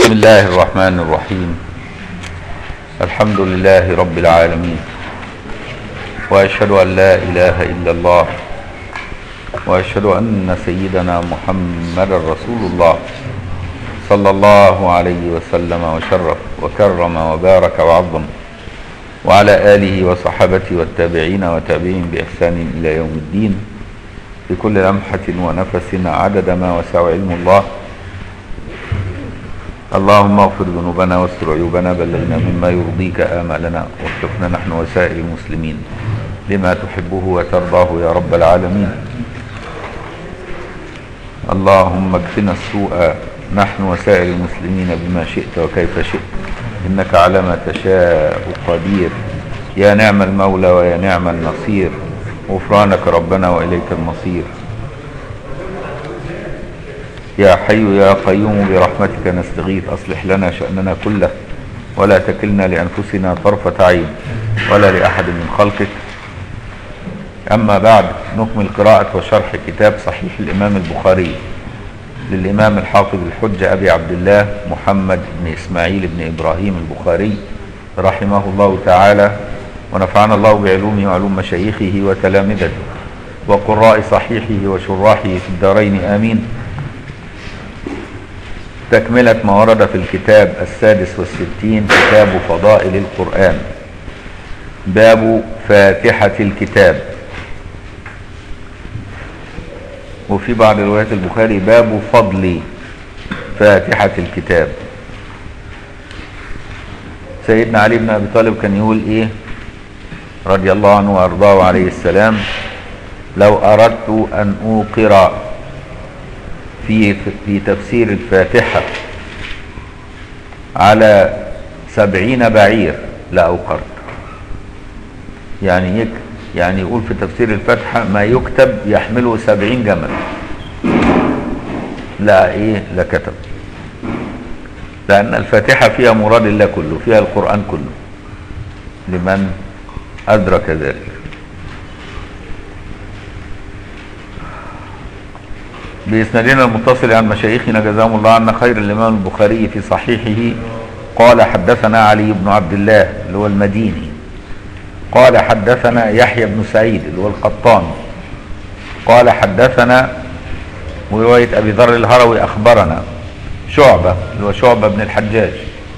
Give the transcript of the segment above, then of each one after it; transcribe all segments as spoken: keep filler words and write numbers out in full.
بسم الله الرحمن الرحيم. الحمد لله رب العالمين، وأشهد أن لا إله إلا الله، وأشهد أن سيدنا محمد رسول الله صلى الله عليه وسلم وشرف وكرم وبارك وعظم، وعلى آله وصحابته والتابعين وتابعين بإحسان إلى يوم الدين، بكل لمحة ونفس عدد ما وسع علم الله. اللهم اغفر ذنوبنا واستر عيوبنا، بلغنا مما يرضيك آمالنا، ووفقنا نحن وسائر المسلمين لما تحبه وترضاه يا رب العالمين. اللهم اكفنا السوء نحن وسائر المسلمين بما شئت وكيف شئت، إنك على ما تشاء قدير. يا نعم المولى ويا نعم النصير، غفرانك ربنا وإليك المصير. يا حي يا قيوم برحمتك نستغيث، أصلح لنا شأننا كله ولا تكلنا لأنفسنا طرفة عين ولا لأحد من خلقك. أما بعد، نكمل قراءة وشرح كتاب صحيح الإمام البخاري للإمام الحافظ الحجة أبي عبد الله محمد بن إسماعيل بن إبراهيم البخاري رحمه الله تعالى، ونفعنا الله بعلومه وعلوم مشايخه وتلامذته وقراء صحيحه وشراحه في الدارين آمين. تكملة ما ورد في الكتاب السادس والستين، كتاب فضائل القرآن، باب فاتحة الكتاب. وفي بعض روايات البخاري باب فضل فاتحة الكتاب. سيدنا علي بن أبي طالب كان يقول إيه رضي الله عنه وأرضاه عليه السلام: لو أردت أن أوقر في في تفسير الفاتحة على سبعين بعير لأوقرت. يعني يك يعني يقول في تفسير الفاتحة ما يكتب يحمله سبعين جمل، لا إيه لا كتب، لأن الفاتحة فيها مراد الله كله، فيها القرآن كله لمن أدرك ذلك. بإسنادنا المتصل عن مشايخنا جزاهم الله عنا خير، الإمام البخاري في صحيحه قال: حدثنا علي بن عبد الله اللي هو المديني، قال حدثنا يحيى بن سعيد اللي هو القطان، قال حدثنا، ورواية أبي ذر الهروي أخبرنا شعبة اللي هو شعبة بن الحجاج،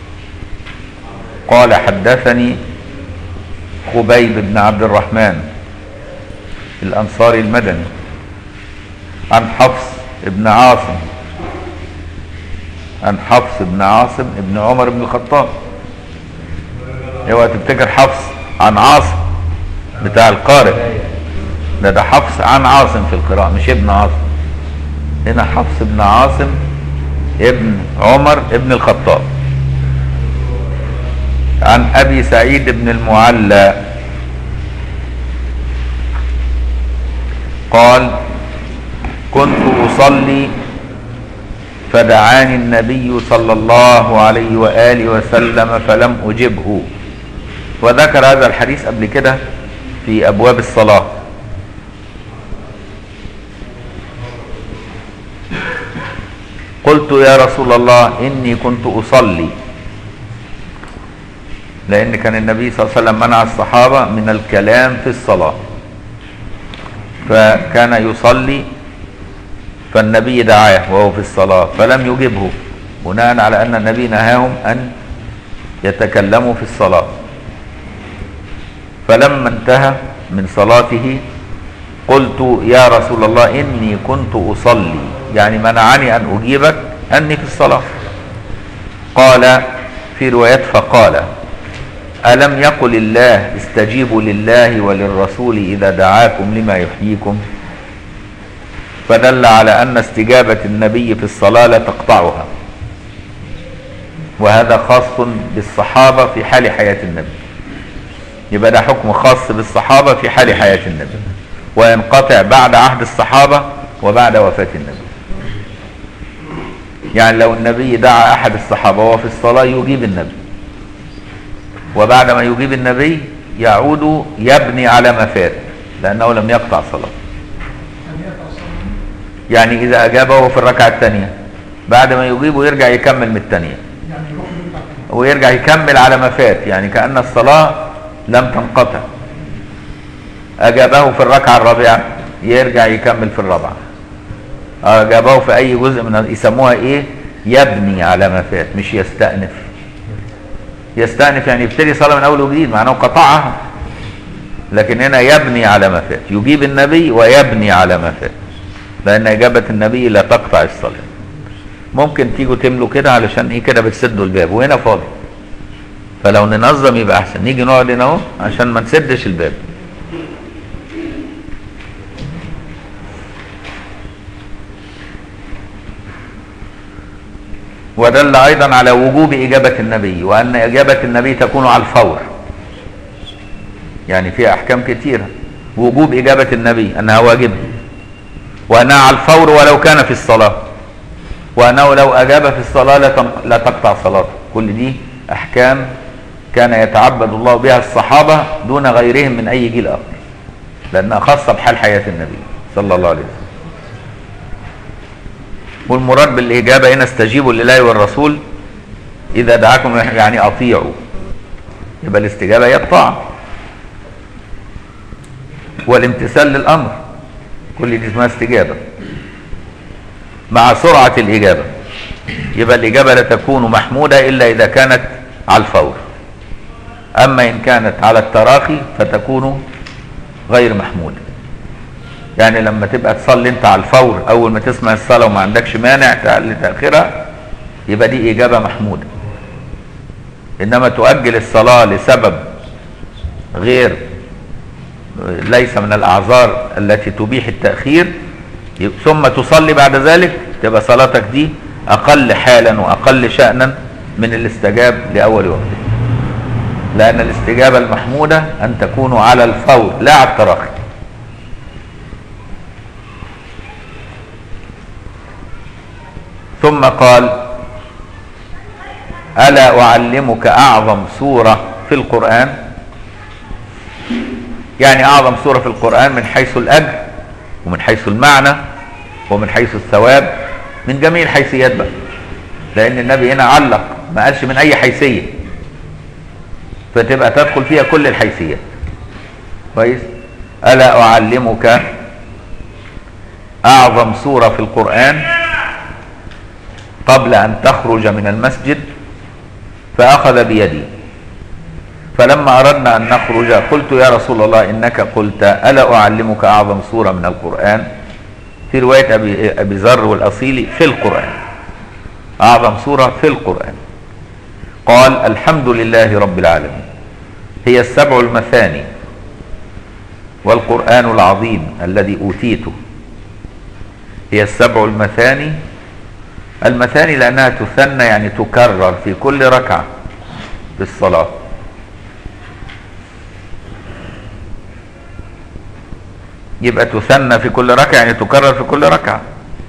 قال حدثني خبيب بن عبد الرحمن الأنصاري المدني عن حفص ابن عاصم عن حفص ابن عاصم ابن عمر بن الخطاب. اوعى تفتكر حفص عن عاصم بتاع القارئ، ده ده حفص عن عاصم في القراءة، مش ابن عاصم. هنا حفص ابن عاصم ابن عمر ابن الخطاب عن ابي سعيد بن المعلى قال: كنت أصلي فدعاني النبي صلى الله عليه وآله وسلم فلم أجبه. وذكر هذا الحديث قبل كده في أبواب الصلاة. قلت: يا رسول الله إني كنت أصلي، لأن كان النبي صلى الله عليه وسلم منع الصحابة من الكلام في الصلاة، فكان يصلي فالنبي دعاه وهو في الصلاة فلم يجبه، بناء على أن النبي نهاهم أن يتكلموا في الصلاة. فلما انتهى من صلاته قلت: يا رسول الله إني كنت أصلي، يعني منعني أن أجيبك أني في الصلاة. قال في روايات: فقال: ألم يقل الله استجيبوا لله وللرسول إذا دعاكم لما يحييكم؟ فدل على أن استجابة النبي في الصلاة لا تقطعها، وهذا خاص بالصحابة في حال حياة النبي. يبقى ده حكم خاص بالصحابة في حال حياة النبي، وينقطع بعد عهد الصحابة وبعد وفاة النبي. يعني لو النبي دعا أحد الصحابة وهو في الصلاة يجيب النبي، وبعد ما يجيب النبي يعود يبني على ما فات، لأنه لم يقطع صلاة. يعني إذا أجابه في الركعة الثانية بعد ما يجيبه يرجع يكمل من الثانية، ويرجع يكمل على ما فات، يعني كأن الصلاة لم تنقطع. أجابه في الركعة الرابعة يرجع يكمل في الرابعة. أجابه في أي جزء من يسموها إيه؟ يبني على ما فات، مش يستأنف. يستأنف يعني يبتدي صلاة من أول وجديد، معناه قطعها. لكن هنا يبني على ما فات، يجيب النبي ويبني على ما فات، لأن إجابة النبي لا تقطع الصلاة. ممكن تيجوا تملوا كده علشان إيه كده بتسدوا الباب وهنا فاضي، فلو ننظم يبقى أحسن. نيجي نقعد هنا أهو عشان ما نسدش الباب. ودل أيضا على وجوب إجابة النبي، وأن إجابة النبي تكون على الفور. يعني فيها أحكام كثيرة. وجوب إجابة النبي أنها واجبة، وأنها على الفور ولو كان في الصلاة، وأنه لو أجاب في الصلاة لا تقطع صلاته. كل دي أحكام كان يتعبد الله بها الصحابة دون غيرهم من أي جيل آخر، لأنها خاصة بحال حياة النبي صلى الله عليه وسلم. والمراد بالإجابة هنا استجيبوا لله والرسول إذا دعاكم، يعني أطيعوا. يبقى الاستجابة هي الطاعة والامتثال للأمر، كل دي اسمها استجابة مع سرعة الإجابة. يبقى الإجابة لا تكون محمودة إلا إذا كانت على الفور، أما إن كانت على التراخي فتكون غير محمودة. يعني لما تبقى تصلي انت على الفور اول ما تسمع الصلاة وما عندكش مانع لتأخيرها، يبقى دي اجابة محمودة. انما تؤجل الصلاة لسبب غير ليس من الاعذار التي تبيح التأخير ثم تصلي بعد ذلك، تبقى صلاتك دي اقل حالا واقل شأنا من الاستجاب لاول وقت. لان الاستجابة المحمودة ان تكون على الفور لا على التراخي. ثم قال: ألا أعلمك أعظم سورة في القرآن؟ يعني أعظم سورة في القرآن من حيث الأجر ومن حيث المعنى ومن حيث الثواب، من جميع الحيثيات بقى، لأن النبي هنا علق ما قالش من أي حيثية، فتبقى تدخل فيها كل الحيثيات. كويس؟ ألا أعلمك أعظم سورة في القرآن قبل أن تخرج من المسجد، فأخذ بيدي، فلما أردنا أن نخرج قلت: يا رسول الله إنك قلت ألا أعلمك أعظم سورة من القرآن؟ في رواية أبي, أبي ذر والأصيلي في القرآن، أعظم سورة في القرآن. قال: الحمد لله رب العالمين، هي السبع المثاني والقرآن العظيم الذي أوتيته. هي السبع المثاني، المثاني لأنها تثنى يعني تكرر في كل ركعة في الصلاة. يبقى تثنى في كل ركعة يعني تكرر في كل ركعة،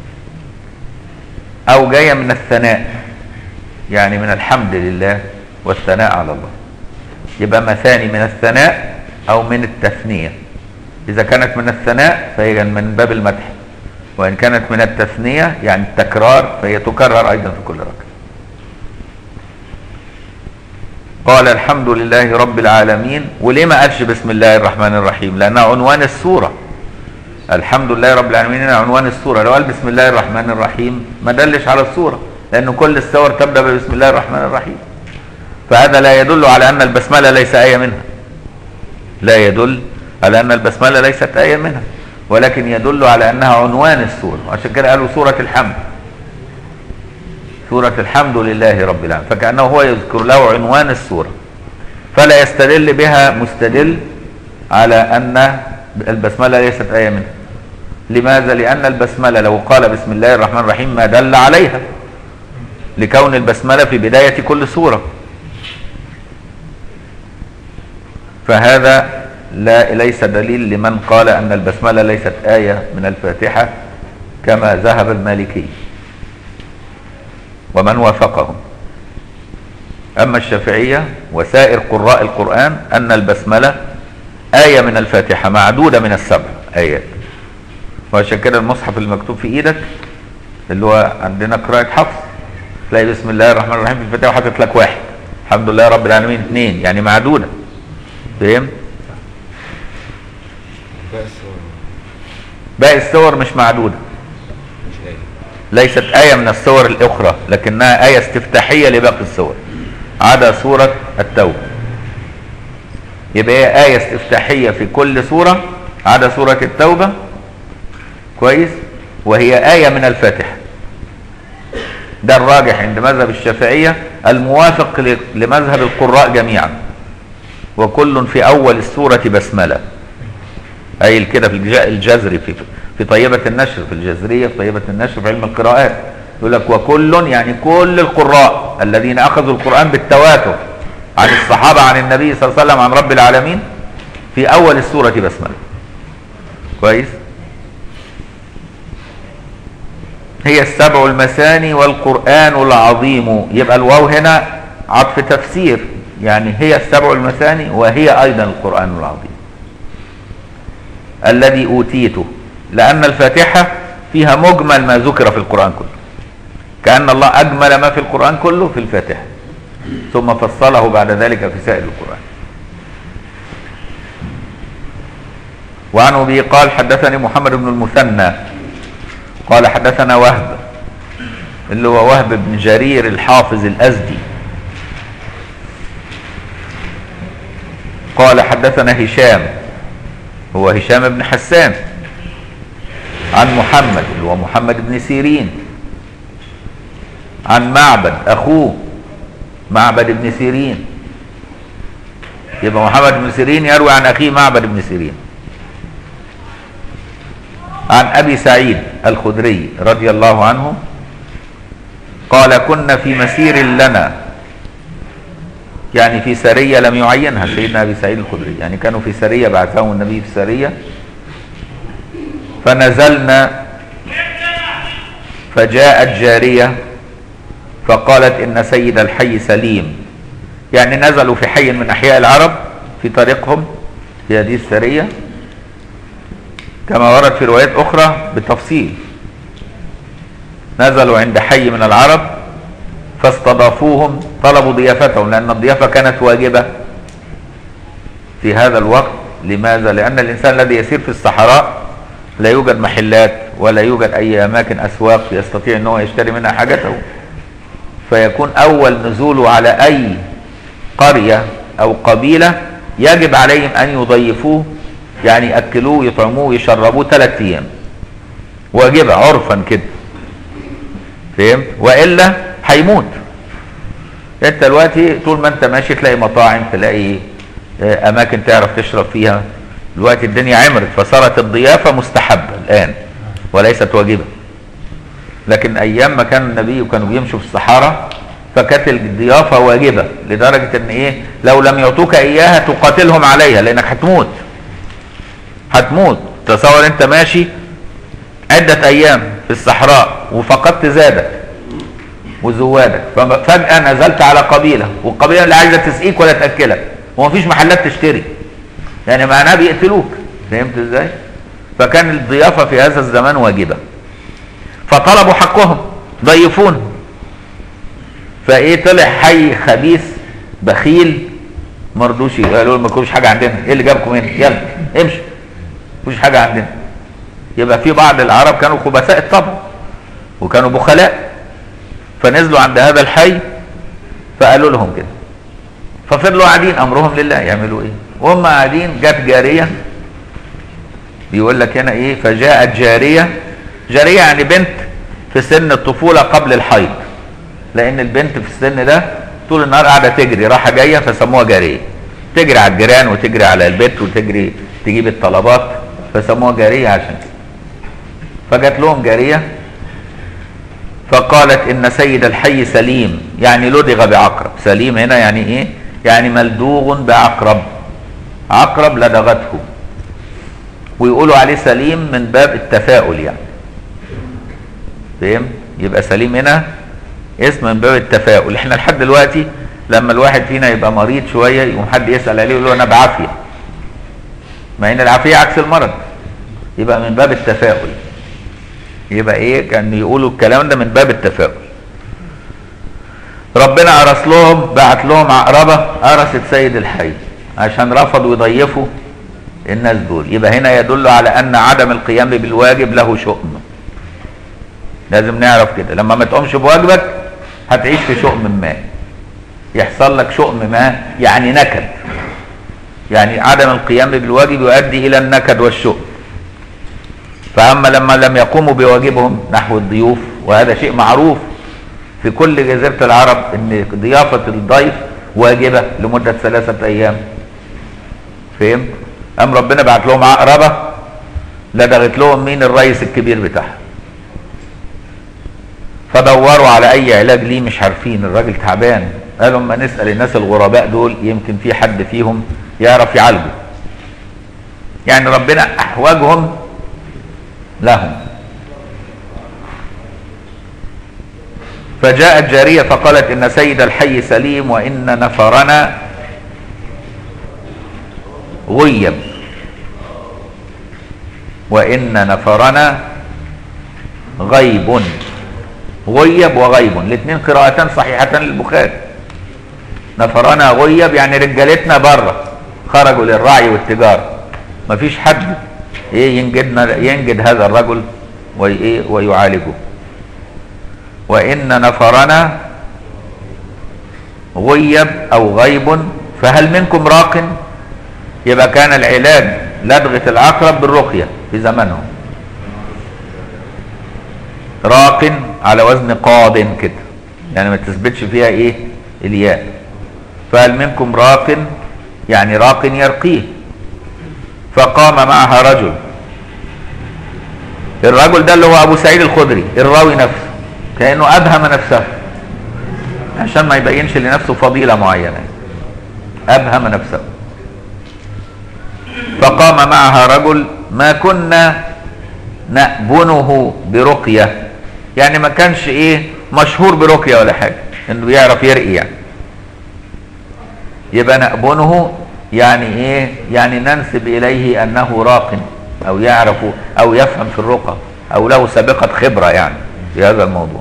أو جاية من الثناء يعني من الحمد لله والثناء على الله. يبقى مثاني من الثناء أو من التثنية. إذا كانت من الثناء فهي من باب المدح، وإن كانت من التثنية يعني التكرار فهي تكرر أيضا في كل ركعة. قال: الحمد لله رب العالمين. وليه ما قالش بسم الله الرحمن الرحيم؟ لأنها عنوان السورة. الحمد لله رب العالمين هنا عنوان السورة. لو قال بسم الله الرحمن الرحيم ما دلش على السورة، لأن كل السور تبدأ بسم الله الرحمن الرحيم. فهذا لا يدل على أن البسملة ليس آية منها، لا يدل على أن البسملة ليست آية منها، ولكن يدل على أنها عنوان السورة. وعشان كده قالوا سورة الحمد، سورة الحمد لله رب العالمين، فكأنه هو يذكر له عنوان السورة، فلا يستدل بها مستدل على أن البسملة ليست آية منها. لماذا؟ لأن البسملة لو قال بسم الله الرحمن الرحيم ما دل عليها، لكون البسملة في بداية كل سورة. فهذا لا ليس دليل لمن قال أن البسملة ليست آية من الفاتحة كما ذهب المالكي ومن وافقهم. أما الشافعية وسائر قراء القرآن أن البسملة آية من الفاتحة معدودة من السبع آيات. وعشان كده المصحف المكتوب في إيدك اللي هو عندنا قراءة حفص تلاقي بسم الله الرحمن الرحيم في الفاتحه وحاطط لك واحد، الحمد لله رب العالمين اثنين، يعني معدوده. فهمت؟ باقي السور مش معدوده، ليست آية من السور الأخرى، لكنها آية استفتاحية لباقي السور عدا سورة التوبة. يبقى هي آية استفتاحية في كل سورة عدا سورة التوبة، كويس، وهي آية من الفاتحة. ده الراجح عند مذهب الشافعية الموافق لمذهب القراء جميعا. وكل في أول السورة بسملة، أي كده في الجزري في في طيبة النشر، في الجزرية في طيبة النشر في علم القراءات يقول لك وكل، يعني كل القراء الذين أخذوا القرآن بالتواتر عن الصحابة عن النبي صلى الله عليه وسلم عن رب العالمين في أول السورة بسملة. كويس. هي السبع المثاني والقرآن العظيم. يبقى الواو هنا عطف تفسير، يعني هي السبع المثاني وهي أيضا القرآن العظيم الذي أوتيته، لأن الفاتحة فيها مجمل ما ذكر في القرآن كله، كأن الله أجمل ما في القرآن كله في الفاتحة ثم فصله بعد ذلك في سائر القرآن. وعنه به قال حدثني محمد بن المثنى قال حدثنا وهب اللي هو وهب بن جرير الحافظ الأزدي قال حدثنا هشام هو هشام بن حسان عن محمد اللي هو محمد بن سيرين عن معبد أخوه معبد بن سيرين. يبقى محمد بن سيرين يروي عن أخيه معبد بن سيرين عن أبي سعيد الخدري رضي الله عنه قال كنا في مسير لنا، يعني في سرية لم يعينها سيدنا أبي سعيد الخدري، يعني كانوا في سرية بعثهم النبي في سرية، فنزلنا فجاءت جارية فقالت إن سيد الحي سليم، يعني نزلوا في حي من أحياء العرب في طريقهم في هذه السرية كما ورد في روايات أخرى بالتفصيل. نزلوا عند حي من العرب فاستضافوهم، طلبوا ضيافتهم لأن الضيافة كانت واجبة في هذا الوقت. لماذا؟ لأن الإنسان الذي يسير في الصحراء لا يوجد محلات ولا يوجد أي أماكن أسواق يستطيع أنه يشتري منها حاجته، فيكون أول نزوله على أي قرية أو قبيلة يجب عليهم أن يضيفوه، يعني يأكلوه ويطعموه ويشربوه ثلاث أيام، واجبة عرفا كده. فهمت؟ وإلا هيموت. انت دلوقتي طول ما انت ماشي تلاقي مطاعم، تلاقي اماكن تعرف تشرب فيها. دلوقتي الدنيا عمرت فصارت الضيافة مستحبة الآن وليست واجبة، لكن ايام ما كان النبي وكانوا بيمشوا في الصحراء فكانت الضيافة واجبة، لدرجة ان ايه لو لم يعطوك اياها تقاتلهم عليها لانك هتموت هتموت. تصور انت ماشي عدة ايام في الصحراء وفقدت زادك وزوادك، ففجأة نزلت على قبيلة والقبيلة اللي عايزة تسقيك ولا تأكلك ومفيش محلات تشتري، يعني معناها بيقتلوك. فهمت ازاي؟ فكان الضيافة في هذا الزمان واجبة، فطلبوا حقهم ضيفون. فايه طلع حي خبيث بخيل مرضوش، قالوا ما كلوش حاجة عندنا، ايه اللي جابكم هنا؟ يلا امشي مفيش حاجة عندنا. يبقى في بعض العرب كانوا خبثاء الطبع وكانوا بخلاء، فنزلوا عند هذا الحي فقالوا لهم كده، ففضلوا قاعدين امرهم لله يعملوا ايه. وهم قاعدين جت جاريه، بيقول لك هنا ايه فجاءت جاريه. جاريه يعني بنت في سن الطفوله قبل الحيض، لان البنت في السن ده طول النهار قاعده تجري رايحه جايه فسموها جاريه، تجري على الجيران وتجري على البيت وتجري تجيب الطلبات فسموها جاريه عشان كده. فجت لهم جاريه فقالت ان سيد الحي سليم، يعني لدغ بعقرب. سليم هنا يعني ايه؟ يعني ملدوغ بعقرب، عقرب لدغته، ويقولوا عليه سليم من باب التفاؤل يعني. فهم؟ يبقى سليم هنا اسم من باب التفاؤل. احنا لحد دلوقتي لما الواحد فينا يبقى مريض شويه يقوم حد يسال عليه يقول له انا بعافيه، مع ان العافيه عكس المرض، يبقى من باب التفاؤل. يبقى ايه كان يقولوا الكلام ده من باب التفاؤل. ربنا أرس لهم، بعت لهم عقربة أرست سيد الحي عشان رفضوا يضيفوا الناس دول. يبقى هنا يدل على أن عدم القيام بالواجب له شؤم. لازم نعرف كده، لما ما تقومش بواجبك هتعيش في شؤم ما، يحصل لك شؤم ما، يعني نكد. يعني عدم القيام بالواجب يؤدي إلى النكد والشؤم. فأما لما لم يقوموا بواجبهم نحو الضيوف، وهذا شيء معروف في كل جزيرة العرب ان ضيافة الضيف واجبة لمدة ثلاثة ايام. فهمت؟ ام ربنا بعت لهم عقربة لدغت لهم مين؟ الرئيس الكبير بتاعها. فدوروا على اي علاج ليه مش عارفين، الراجل تعبان. قالوا اما نسأل الناس الغرباء دول يمكن في حد فيهم يعرف يعالجه. يعني ربنا احوجهم لهم. فجاءت جارية فقالت إن سيد الحي سليم وإن نفرنا غيب، وإن نفرنا غيب. غيب وغيب الاثنين قراءتان صحيحتان للبخاري. نفرنا غيب يعني رجالتنا بره خرجوا للرعي والتجارة، مفيش حد ايه ينجدنا ينجد هذا الرجل وايه ويعالجه. وإن نفرنا غيب أو غيب فهل منكم راق؟ يبقى كان العلاج لدغة العقرب بالرقية في زمانهم. راق على وزن قاض كده، يعني ما تثبتش فيها ايه الياء. فهل منكم راق يعني راق يرقيه. فقام معها رجل، الرجل ده اللي هو أبو سعيد الخدري الراوي نفسه، كأنه أبهم نفسه عشان ما يبينش لنفسه فضيلة معينة، أبهم نفسه. فقام معها رجل ما كنا نأبنه برقية، يعني ما كانش ايه مشهور برقية ولا حاجة انه بيعرف يرقي يعني. يبقى نأبنه يعني ايه؟ يعني ننسب اليه انه راق او يعرف او يفهم في الرقى او له سابقة خبرة يعني في هذا الموضوع.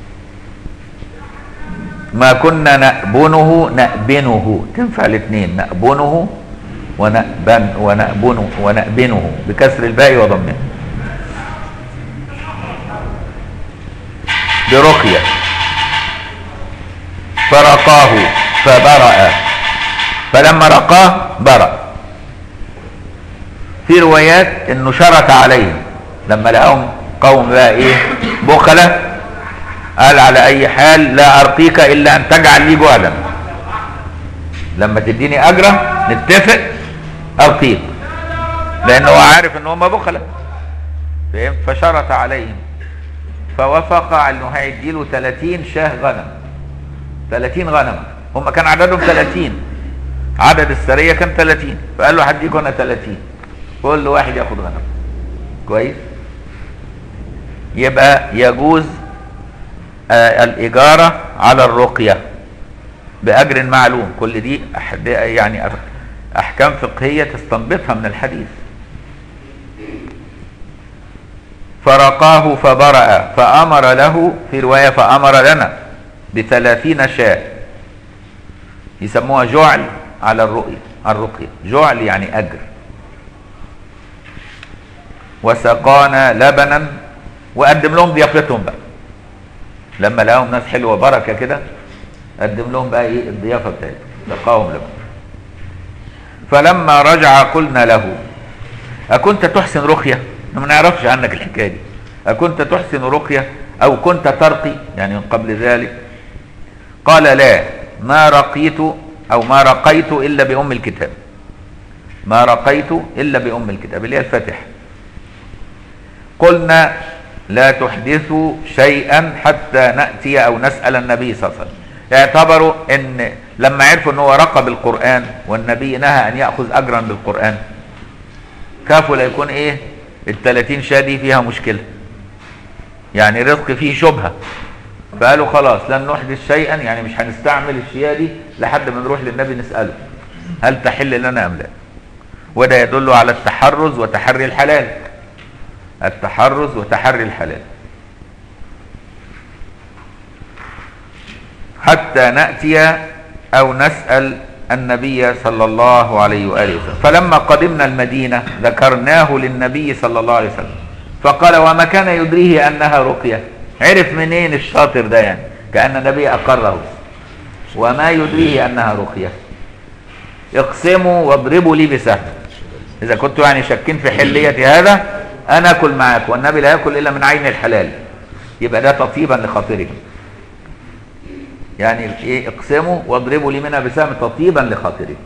ما كنا نأبنه نأبنه، تنفع الاثنين، نأبنه ونأبن ونأبنه ونأبنه بكسر الباء وضمه برقية. فرقاه فبرأ، فلما رقاه برأ. في روايات انه شرط عليهم لما لقاهم قوم بقى ايه بخلة، قال على اي حال لا ارقيك الا ان تجعل لي جهدا، لما تديني اجره نتفق ارقيك، لانه هو عارف ان هم بخلة. فهمت؟ فشرط عليهم فوافق على انه هيديله ثلاثين شاه غنم، ثلاثين غنم. هم كان عددهم ثلاثين، عدد السريه كان ثلاثين، فقال له هديكوا انا ثلاثين، كل واحد ياخد غنم. كويس؟ يبقى يجوز آه الإجارة على الرقية بأجر معلوم. كل دي يعني أحكام فقهية تستنبطها من الحديث. فرقاه فبرأ فأمر له، في رواية فأمر لنا بثلاثين شاة، يسموها جعل على الرقية، الرقية جعل يعني أجر. وسقانا لبنا، وقدم لهم ضيافتهم بقى لما لقاهم ناس حلوه بركه كده، قدم لهم بقى ايه الضيافه بتاعتهم، سقاهم لبن. فلما رجع قلنا له اكنت تحسن رقيه؟ ما نعرفش عنك الحكايه دي. اكنت تحسن رقيه او كنت ترقي يعني من قبل ذلك؟ قال لا، ما رقيت او ما رقيت الا بام الكتاب، ما رقيت الا بام الكتاب اللي هي الفاتحه. قلنا لا تحدثوا شيئا حتى نأتي او نسأل النبي صلى الله عليه وسلم. اعتبروا ان لما عرفوا ان هو رقى بالقرآن والنبي نهى ان يأخذ اجرا بالقرآن، كافوا لا يكون ايه الثلاثين شاة دي فيها مشكلة، يعني رزق فيه شبهة. فقالوا خلاص لن نحدث شيئا، يعني مش هنستعمل الشياه دي لحد ما نروح للنبي نسأله هل تحل لنا ام لا. وده يدل على التحرز وتحري الحلال، التحرز وتحري الحلال. حتى نأتي أو نسأل النبي صلى الله عليه وآله وسلم. فلما قدمنا المدينة ذكرناه للنبي صلى الله عليه وسلم فقال وما كان يدريه أنها رقية. عرف منين الشاطر ده يعني؟ كأن النبي أقره. وما يدريه أنها رقية اقسموا واضربوا لي بسهم. إذا كنتوا يعني شاكين في حلية هذا أنا أكل معاك، والنبي لا يأكل إلا من عين الحلال، يبقى ده تطيبا لخاطرهم. يعني ايه اقسموا واضربوا لي منها بسهم تطيبا لخاطرهم.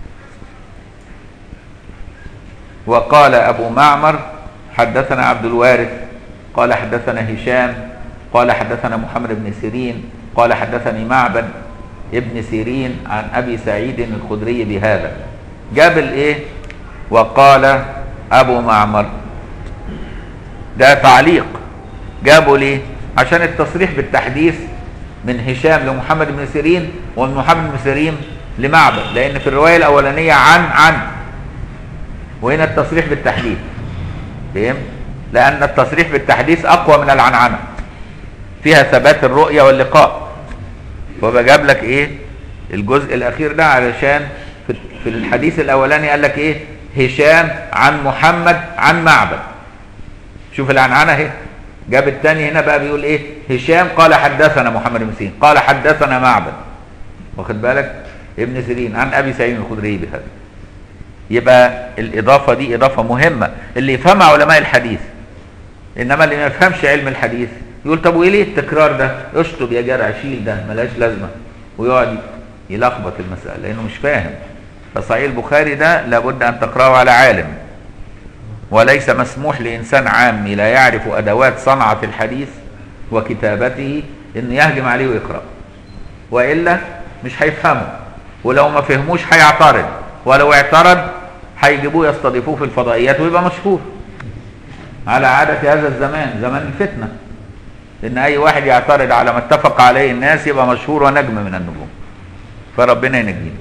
وقال أبو معمر حدثنا عبد الوارث قال حدثنا هشام قال حدثنا محمد بن سيرين قال حدثني معبد ابن سيرين عن أبي سعيد الخدري بهذا. جاب الايه وقال أبو معمر ده تعليق، جابوا ليه؟ عشان التصريح بالتحديث من هشام لمحمد بن سيرين ومن محمد بن سيرين لمعبد، لأن في الرواية الأولانية عن عن وهنا التصريح بالتحديث. فهم؟ لأن التصريح بالتحديث أقوى من العنعنة، فيها ثبات الرؤية واللقاء. فبجاب لك إيه الجزء الأخير ده علشان في الحديث الأولاني قال لك إيه هشام عن محمد عن معبد. شوف العنعنة اهي. جاب الثاني هنا بقى بيقول ايه هشام قال حدثنا محمد بن سيرين قال حدثنا معبد، واخد بالك ابن سيرين عن ابي سعيد الخدري بهذا. يبقى الاضافه دي اضافه مهمه اللي يفهمها علماء الحديث، انما اللي ما يفهمش علم الحديث يقول طب وايه ليه التكرار ده؟ اشطب يا جرع شيل ده ملاش لازمه، ويقعد يلخبط المساله لانه مش فاهم. فصحيح البخاري ده لابد ان تقراه على عالم، وليس مسموح لإنسان عامي لا يعرف أدوات صنعة الحديث وكتابته إنه يهجم عليه ويقرأ، وإلا مش هيفهمه، ولو ما فهموش هيعترض، ولو اعترض هيجيبوه يستضيفوه في الفضائيات ويبقى مشهور على عادة هذا الزمان، زمان الفتنة، إن أي واحد يعترض على ما اتفق عليه الناس يبقى مشهور ونجم من النجوم. فربنا ينجينا.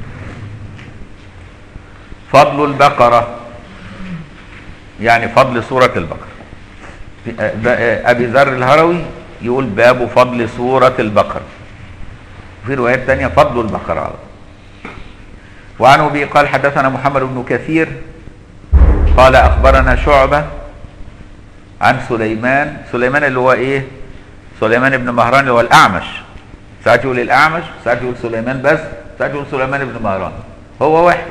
فضل البقرة يعني فضل سورة البقرة. أبي ذر الهروي يقول باب فضل سورة البقرة، في روايات تانية فضل البقرة. وعن أبي قال حدثنا محمد بن كثير قال أخبرنا شعبة عن سليمان. سليمان اللي هو إيه سليمان بن مهران اللي هو الأعمش، ساعات يقول الأعمش ساعات يقول سليمان بس ساعات يقول سليمان بن مهران، هو واحد.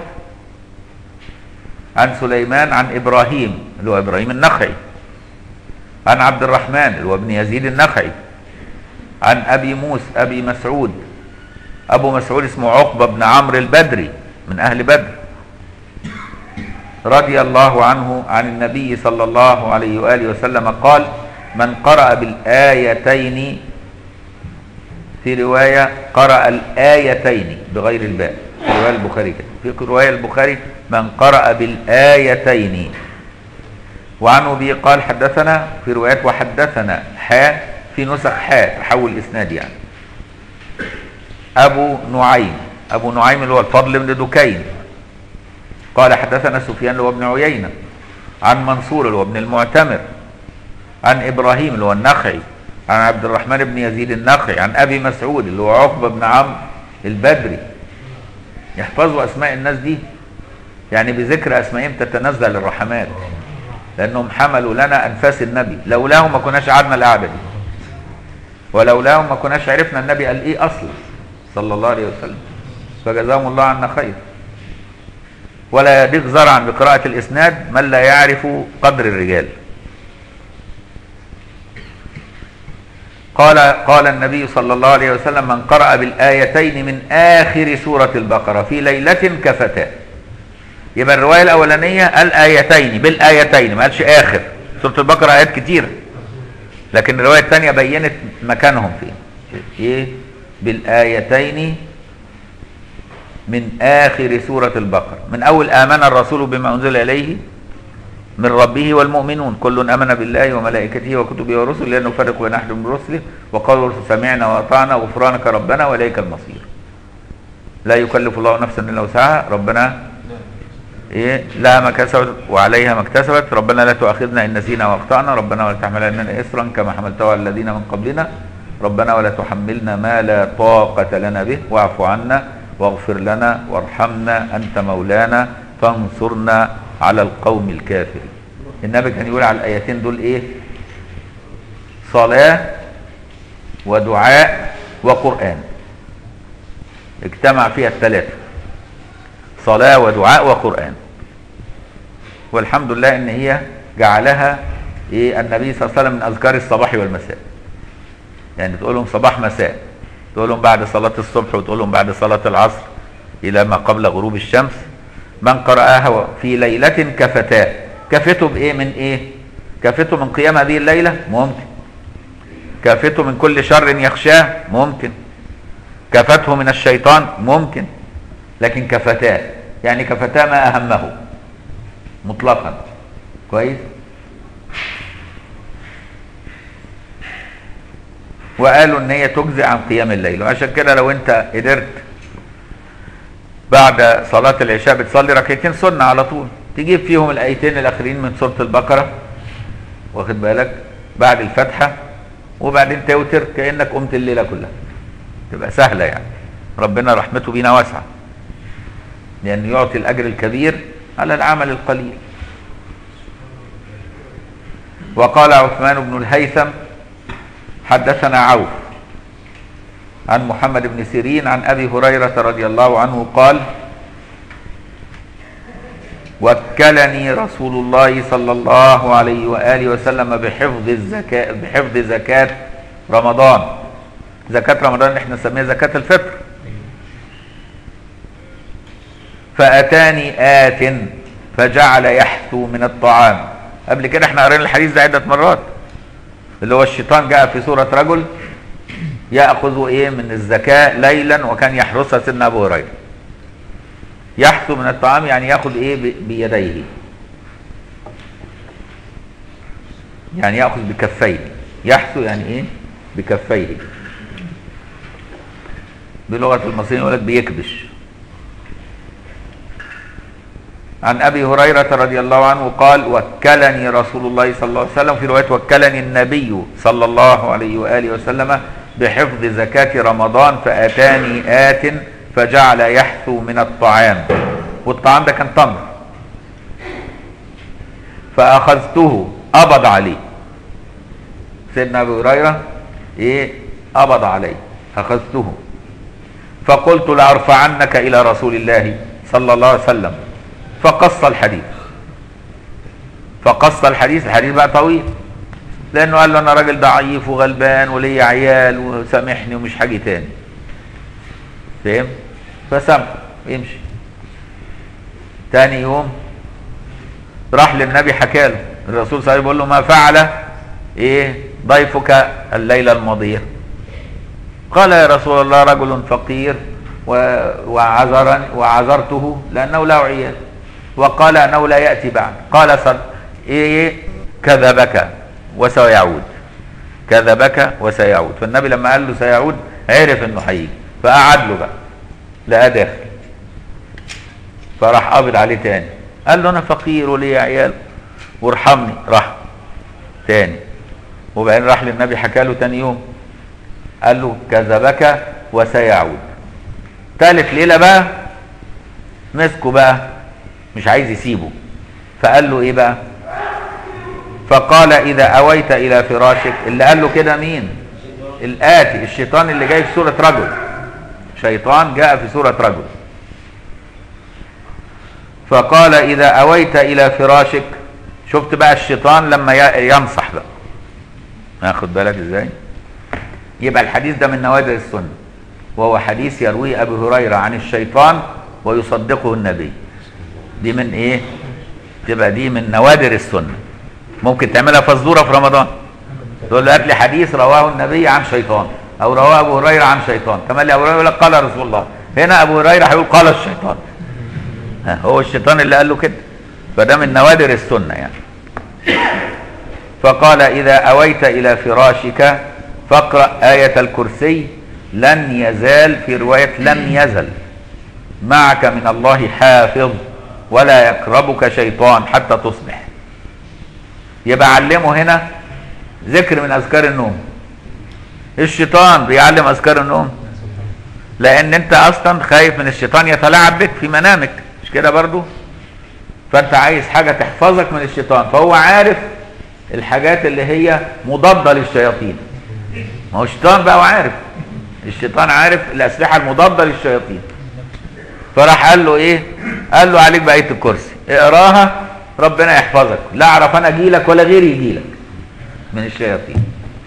عن سليمان عن إبراهيم اللي هو إبراهيم النخعي عن عبد الرحمن اللي هو ابن يزيد النخعي عن أبي موسى أبي مسعود. أبو مسعود اسمه عقبة بن عمرو البدري من أهل بدر رضي الله عنه عن النبي صلى الله عليه وآله وسلم قال من قرأ بالآيتين، في رواية قرأ الآيتين بغير الباء في رواية البخاري كده، في رواية البخاري من قرأ بالآيتين. وعن أبي قال حدثنا، في روايات وحدثنا حاء، في نسخ حاء تحول الإسناد يعني. أبو نعيم أبو نعيم اللي هو الفضل بن دكين قال حدثنا سفيان اللي هو ابن عيينة عن منصور اللي هو ابن المعتمر عن إبراهيم اللي هو النخعي عن عبد الرحمن بن يزيد النخعي عن أبي مسعود اللي هو عقبة بن عمرو البدري. يحفظوا أسماء الناس دي يعني بذكر أسمائهم تتنزل الرحمات، لأنهم حملوا لنا أنفاس النبي، لولاهم ما كناش قعدنا القعدة دي، ولولاهم ما كناش عرفنا النبي قال إيه أصلا صلى الله عليه وسلم، فجزاهم الله عنا خير. ولا يضيق زرعا بقراءة الإسناد من لا يعرف قدر الرجال. قال قال النبي صلى الله عليه وسلم من قرأ بالآيتين من آخر سورة البقرة في ليلة كفتاه. يبقى الرواية الأولانية الآيتين بالآيتين، ما قالش آخر. سورة البقرة آيات كتير، لكن الرواية الثانية بينت مكانهم فين. إيه؟ بالآيتين من آخر سورة البقرة، من أول آمن الرسول بما أنزل إليه من ربه والمؤمنون كل آمن بالله وملائكته وكتبه ورسله لا نفرق بين أحد من رسله وقالوا سمعنا وأطعنا غفرانك ربنا وإليك المصير. لا يكلف الله نفسا إلا وسعها، ربنا إيه لها ما كسبت وعليها ما اكتسبت، ربنا لا تؤاخذنا إن نسينا وأخطأنا، ربنا ولا تحمل علينا إصرا كما حملته على الذين من قبلنا ربنا ولا تحملنا ما لا طاقة لنا به واعف عنا واغفر لنا وارحمنا أنت مولانا فانصرنا على القوم الكافرين. النبي كان يقول على الآيتين دول إيه؟ صلاة ودعاء وقرآن، اجتمع فيها الثلاثة، صلاة ودعاء وقرآن. والحمد لله ان هي جعلها ايه النبي صلى الله عليه وسلم من اذكار الصباح والمساء، يعني تقول لهم صباح مساء، تقول لهم بعد صلاة الصبح، وتقول لهم بعد صلاة العصر الى ما قبل غروب الشمس. من قرأها في ليلة كفتاه، كفته بايه؟ من ايه؟ كفته من قيام هذه الليلة؟ ممكن. كفته من كل شر يخشاه؟ ممكن. كفته من الشيطان؟ ممكن. لكن كفتاه يعني كفتاه ما اهمه مطلقا. كويس. وقالوا ان هي تجزئ عن قيام الليل، وعشان كده لو انت قدرت بعد صلاة العشاء بتصلي ركعتين سنة على طول، تجيب فيهم الايتين الاخرين من سورة البقرة، واخد بالك، بعد الفاتحة، وبعدين توتر كأنك قمت الليلة كلها، تبقى سهلة يعني. ربنا رحمته بينا واسعة، لأنه يعطي الأجر الكبير على العمل القليل. وقال عثمان بن الهيثم حدثنا عوف عن محمد بن سيرين عن أبي هريرة رضي الله عنه قال وكلني رسول الله صلى الله عليه وآله وسلم بحفظ الزكاة بحفظ زكاة رمضان. زكاة رمضان اللي احنا نسميها زكاة الفطر. فأتاني آت فجعل يحثو من الطعام. قبل كده احنا قرينا الحديث ده عدة مرات، اللي هو الشيطان جاء في صورة رجل يأخذ ايه من الزكاة ليلا، وكان يحرسها سيدنا أبو هريرة. يحثو من الطعام يعني يأخذ ايه بيديه، يعني يأخذ بكفيه. يحثو يعني ايه؟ بكفيه. بلغة المصريين يقول لك بيكبش. عن أبي هريرة رضي الله عنه قال وكلني رسول الله صلى الله عليه وسلم، في رواية وكلني النبي صلى الله عليه وآله وسلم بحفظ زكاة رمضان فأتاني آت فجعل يحثو من الطعام، والطعام ده كان تمر، فأخذته، قبض عليه سيدنا أبي هريرة، إيه؟ قبض عليه، أخذته فقلت لأرفعنك إلى رسول الله صلى الله عليه وسلم، فقص الحديث. فقص الحديث، الحديث بقى طويل، لأنه قال له أنا راجل ضعيف وغلبان ولي عيال وسامحني ومش حاجة تاني، فهم؟ فسامحه يمشي. تاني يوم راح للنبي حكى له، الرسول صلى الله عليه وسلم بيقول له ما فعل ايه ضيفك الليلة الماضية؟ قال يا رسول الله رجل فقير وعذرني وعذرته لأنه له عيال، وقال أنه لا يأتي بعد. قال صل إيه كذبك وسيعود، كذبك وسيعود. فالنبي لما قال له سيعود عرف انه هيجي، فقعد له بقى لقاه داخل، فراح قابض عليه تاني، قال له انا فقير ولي عيال وارحمني. راح تاني، وبعدين راح للنبي حكى له تاني يوم، قال له كذبك وسيعود. ثالث ليله بقى مسكه بقى مش عايز يسيبه، فقال له ايه بقى؟ فقال اذا اويت الى فراشك. اللي قال له كده مين؟ الآتي، الشيطان اللي جاي في سورة رجل، شيطان جاء في سورة رجل. فقال اذا اويت الى فراشك. شفت بقى الشيطان لما ينصح بقى، ناخد بالك ازاي؟ يبقى الحديث ده من نوادر السنة، وهو حديث يرويه ابي هريرة عن الشيطان ويصدقه النبي. دي من ايه؟ تبقى دي من نوادر السنة. ممكن تعملها فزورة في رمضان، تقول له هات لي حديث رواه النبي عن شيطان، او رواه ابو هريرة عن شيطان. تملي ابو هريرة يقول لك قال رسول الله، هنا ابو هريرة هيقول قال الشيطان. ها هو الشيطان اللي قال له كده، فده من نوادر السنة يعني. فقال اذا اويت الى فراشك فاقرأ آية الكرسي لن يزال، في رواية لم يزل معك من الله حافظ ولا يقربك شيطان حتى تصبح. يبقى علمه هنا ذكر من اذكار النوم، الشيطان بيعلم اذكار النوم، لان انت اصلا خايف من الشيطان يتلاعب بك في منامك، مش كده برضو؟ فانت عايز حاجة تحفظك من الشيطان، فهو عارف الحاجات اللي هي مضادة للشياطين. ما هو الشيطان بقى وعارف، الشيطان عارف الاسلحة المضادة للشياطين. فراح قال له ايه؟ قال له عليك بآية الكرسي، اقراها ربنا يحفظك، لا اعرف انا اجيلك ولا غيري يجيلك من الشياطين.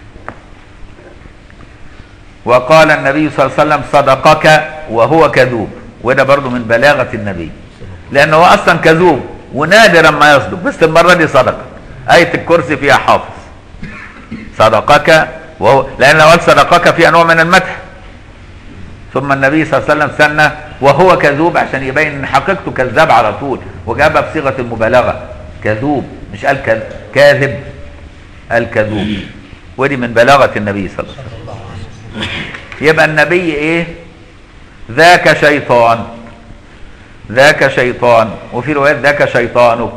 وقال النبي صلى الله عليه وسلم صدقك وهو كذوب، وده برضو من بلاغة النبي، لانه هو اصلا كذوب ونادرا ما يصدق، بس المرة دي صدق. آية الكرسي فيها حافظ. صدقك وهو، لان لو قال صدقك فيها نوع من المدح، ثم النبي صلى الله عليه وسلم سنة وهو كذوب عشان يبين ان حقيقته كذاب على طول، وجابها بصيغة المبالغة كذوب، مش قال كاذب، قال كذوب، ودي من بلاغة النبي صلى الله عليه وسلم. يبقى النبي ايه؟ ذاك شيطان، ذاك شيطان، وفي روايات ذاك شيطانك.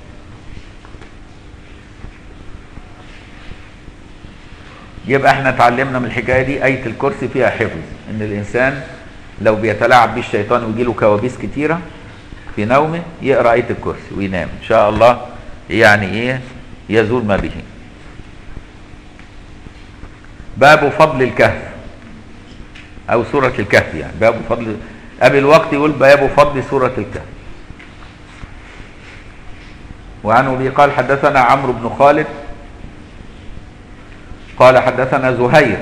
يبقى احنا اتعلمنا من الحكايه دي آية الكرسي فيها حفظ، ان الانسان لو بيتلاعب بيه الشيطان ويجيله كوابيس كتيره في نومه يقرا آية الكرسي وينام ان شاء الله، يعني ايه؟ يزول ما به. باب فضل الكهف او سورة الكهف، يعني باب فضل، قبل الوقت يقول باب فضل سورة الكهف. وعنه به قال حدثنا عمرو بن خالد قال حدثنا زهير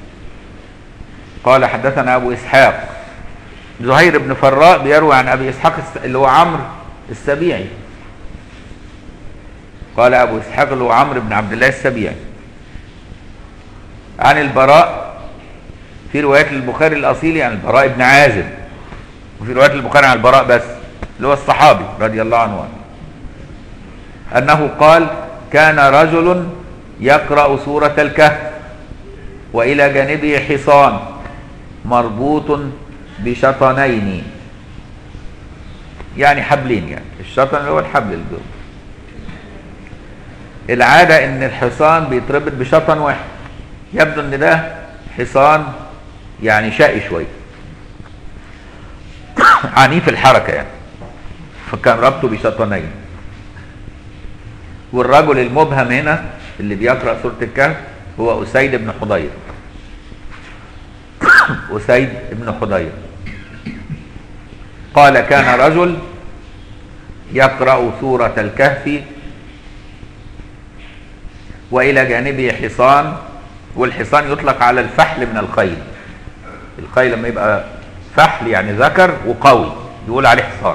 قال حدثنا ابو اسحاق. زهير بن فراء بيروي عن ابي اسحاق اللي هو عمرو السبيعي، قال ابو اسحاق اللي هو عمرو بن عبد الله السبيعي، عن البراء في روايات البخاري الاصيلي عن البراء بن عازب، وفي روايات البخاري عن البراء بس اللي هو الصحابي رضي الله عنه، انه قال كان رجل يقرأ سورة الكهف وإلى جانبه حصان مربوط بشطنين، يعني حبلين، يعني الشطن اللي هو الحبل الجو. العادة ان الحصان بيتربط بشطن واحد، يبدو ان ده حصان يعني شقي شوية عنيف الحركة يعني، فكان ربطه بشطنين. والرجل المبهم هنا اللي بيقرأ سورة الكهف هو أسيد بن حضير. أسيد بن حضير قال كان رجل يقرأ سورة الكهف وإلى جانبه حصان، والحصان يطلق على الفحل من الخيل. الخيل لما يبقى فحل يعني ذكر وقوي يقول عليه حصان.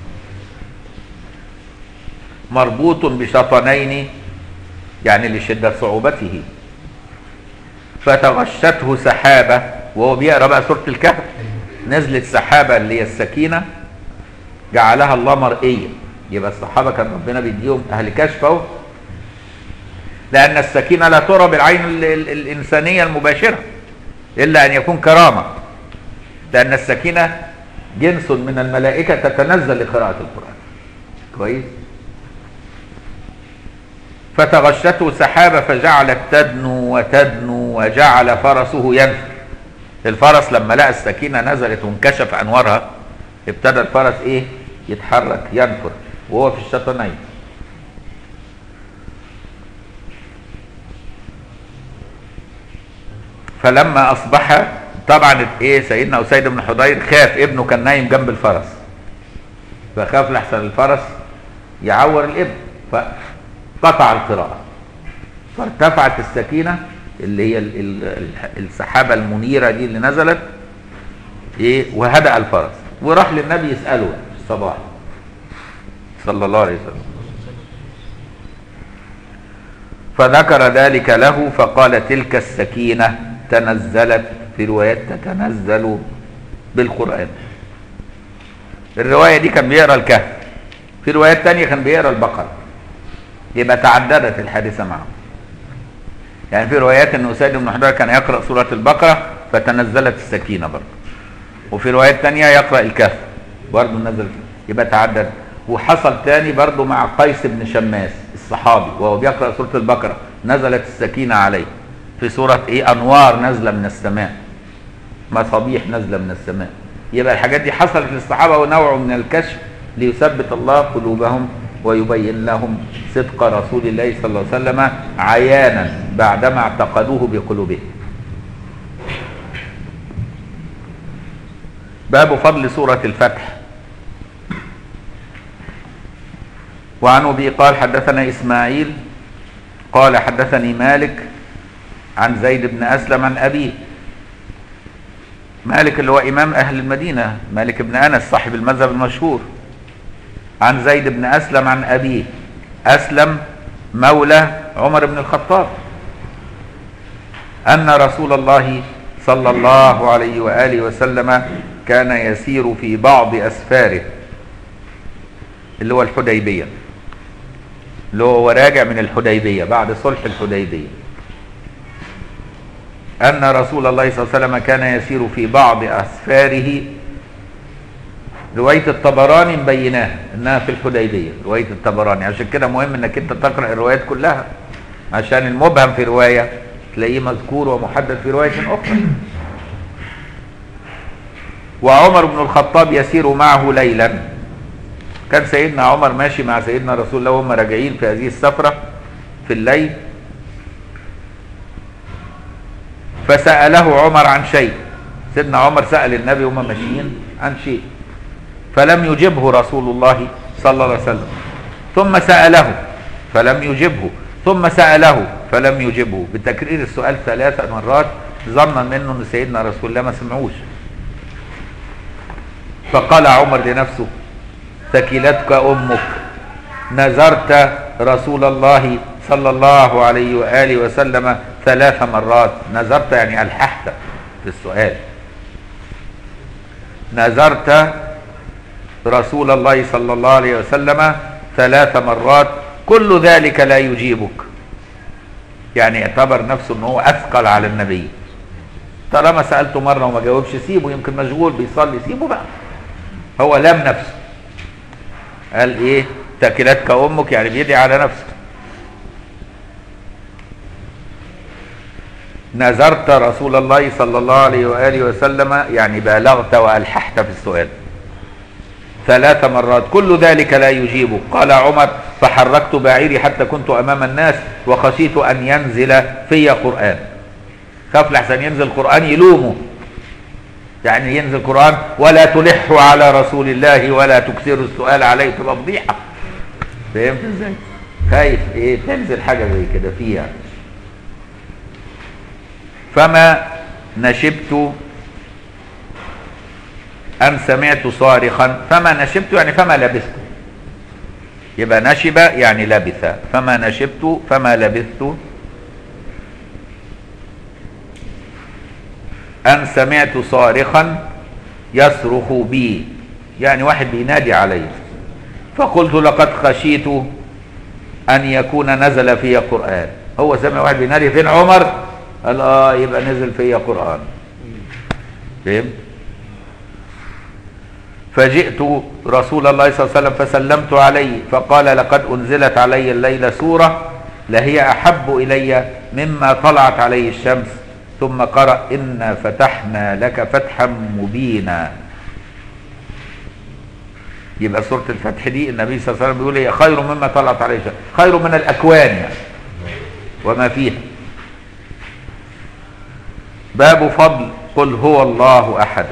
مربوط بشطنين يعني لشدة صعوبته. فتغشته سحابة، وهو بيقرأ بقى سورة الكهف نزلت سحابة اللي هي السكينة جعلها الله مرئية. يبقى الصحابة كان ربنا بيديهم أهل كشف اهو، لأن السكينة لا ترى بالعين ال ال الإنسانية المباشرة إلا أن يكون كرامة، لأن السكينة جنس من الملائكة تتنزل لقراءة القرآن. كويس. فتغشته سحابة فجعلت تدنو وتدنو وجعل فرسه ينفر. الفرس لما لقى السكينة نزلت وانكشف أنوارها ابتدى الفرس إيه؟ يتحرك ينفر وهو في الشطنين. فلما أصبح طبعا إيه سيدنا أسيد بن حضير خاف، ابنه كان نايم جنب الفرس فخاف لحسن الفرس يعور الابن فقطع القراءة، فارتفعت السكينة اللي هي السحابة المنيرة دي اللي نزلت إيه وهدأ الفرس، وراح للنبي يسأله في الصباح صلى الله عليه وسلم فذكر ذلك له فقال تلك السكينة تنزلت، في روايات تتنزل بالقرآن. الرواية دي كان بيقرأ الكهف، في روايات تانية كان بيقرأ البقرة، يبقى تعددت الحادثة معه. يعني في روايات ان أسيد بن حضير كان يقرأ سورة البقرة فتنزلت السكينة برضه، وفي روايات تانية يقرأ الكهف برضه نزل، يبقى تعدد. وحصل تاني برضه مع قيس بن شماس الصحابي وهو بيقرأ سورة البقرة نزلت السكينة عليه في سورة ايه؟ انوار نازلة من السماء، مصابيح نازلة من السماء. يبقى الحاجات دي حصلت للصحابة ونوع من الكشف ليثبت الله قلوبهم ويبين لهم صدق رسول الله صلى الله عليه وسلم عيانا بعدما اعتقدوه بقلوبهم. باب فضل سورة الفتح. وعن أبي قال حدثنا إسماعيل قال حدثني مالك عن زيد بن أسلم عن أبيه. مالك اللي هو إمام أهل المدينة، مالك بن أنس صاحب المذهب المشهور. عن زيد بن أسلم عن أبيه، أسلم مولى عمر بن الخطاب، أن رسول الله صلى الله عليه وآله وسلم كان يسير في بعض أسفاره، اللي هو الحديبية، اللي هو راجع من الحديبية بعد صلح الحديبية. أن رسول الله صلى الله عليه وسلم كان يسير في بعض أسفاره. رواية الطبراني مبيناها انها في الحديبية، رواية الطبراني، عشان كده مهم انك انت تقرأ الروايات كلها، عشان المبهم في رواية تلاقيه مذكور ومحدد في رواية اخرى. وعمر بن الخطاب يسير معه ليلا. كان سيدنا عمر ماشي مع سيدنا رسول الله وهم راجعين في هذه السفرة في الليل، فسأله عمر عن شيء. سيدنا عمر سأل النبي وهم ماشيين عن شيء، فلم يجبه رسول الله صلى الله عليه وسلم، ثم سأله فلم يجبه، ثم سأله فلم يجبه، بتكرير السؤال ثلاث مرات ظنا منه ان سيدنا رسول الله ما سمعوش. فقال عمر لنفسه: ثكلتك امك، نذرت رسول الله صلى الله عليه وآله وسلم ثلاث مرات. نذرت يعني ألححت في السؤال. نذرت رسول الله صلى الله عليه وسلم ثلاث مرات، كل ذلك لا يجيبك. يعني اعتبر نفسه انه هو اثقل على النبي. طالما سألته مرة وما جاوبش سيبه، يمكن مشغول بيصلي، سيبه بقى. هو لام نفسه، قال ايه؟ تاكلتك امك، يعني بيدعي على نفسه. نذرت رسول الله صلى الله عليه وآله وسلم، يعني بالغت وألححت في السؤال ثلاث مرات، كل ذلك لا يجيبه. قال عمر: فحركت بعيري حتى كنت أمام الناس وخشيت أن ينزل في قرآن. خاف لحسن ينزل قرآن يلومه، يعني ينزل قرآن ولا تلحوا على رسول الله ولا تكثروا السؤال عليه، تبقى فضيحة. فهمت ازاي؟ خايف ايه تنزل حاجة زي كده فيها. فما نشبت أن سمعت صارخا. فما نشبت يعني فما لبثت، يبقى نشب يعني لبث. فما نشبت فما لبثت أن سمعت صارخا يصرخ بي، يعني واحد بينادي علي. فقلت: لقد خشيت أن يكون نزل في قرآن. هو سمع واحد بينادي، فين عمر؟ قال: آه يبقى نزل في قرآن. فهمت؟ فجئت رسول الله صلى الله عليه وسلم فسلمت عليه، فقال: لقد أنزلت علي الليلة سورة لهي أحب إلي مما طلعت عليه الشمس. ثم قرأ: إنا فتحنا لك فتحا مبينا. يبقى سورة الفتح دي النبي صلى الله عليه وسلم بيقول هي خير مما طلعت عليه الشمس، خير من الأكوان يعني وما فيها. باب فضل قل هو الله أحد.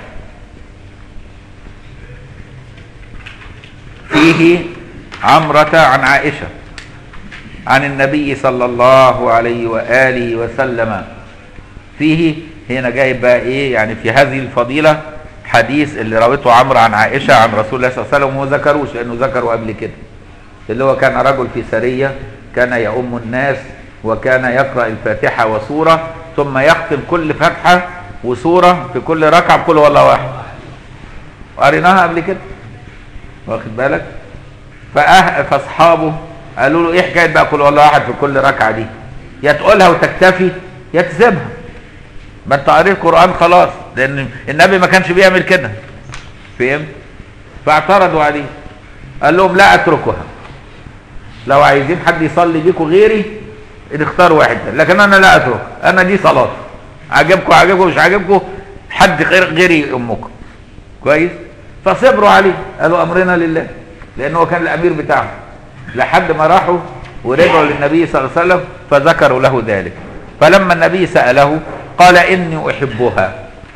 فيه عمرة عن عائشة عن النبي صلى الله عليه وآله وسلم. فيه هنا جايب بقى ايه يعني في هذه الفضيلة حديث اللي رويته عمرو عن عائشة عن رسول الله صلى الله عليه وسلم، وما ذكروش لانه ذكروا قبل كده، اللي هو كان رجل في سرية كان يؤم الناس وكان يقرأ الفاتحة وسورة، ثم يختم كل فتحة وسورة في كل ركعة بقول هو الله واحد. وقريناها قبل كده، واخد بالك؟ فأه فاصحابه قالوا له: ايه حكايه بقى قل هو الله احد في كل ركعه دي؟ يا تقولها وتكتفي يا تسيبها، ما انت قريت القران خلاص، لان النبي ما كانش بيعمل كده. فهمت؟ فاعترضوا عليه، قال لهم: لا اتركها، لو عايزين حد يصلي بيكم غيري اختار واحد، لكن انا لا اترك، انا دي صلاه، عجبكم عجبكم مش عجبكم حد غير غيري امكم. كويس؟ فصبروا عليه، قالوا امرنا لله، لانه كان الامير بتاعهم، لحد ما راحوا ورجعوا للنبي صلى الله عليه وسلم فذكروا له ذلك. فلما النبي سأله قال اني احبها.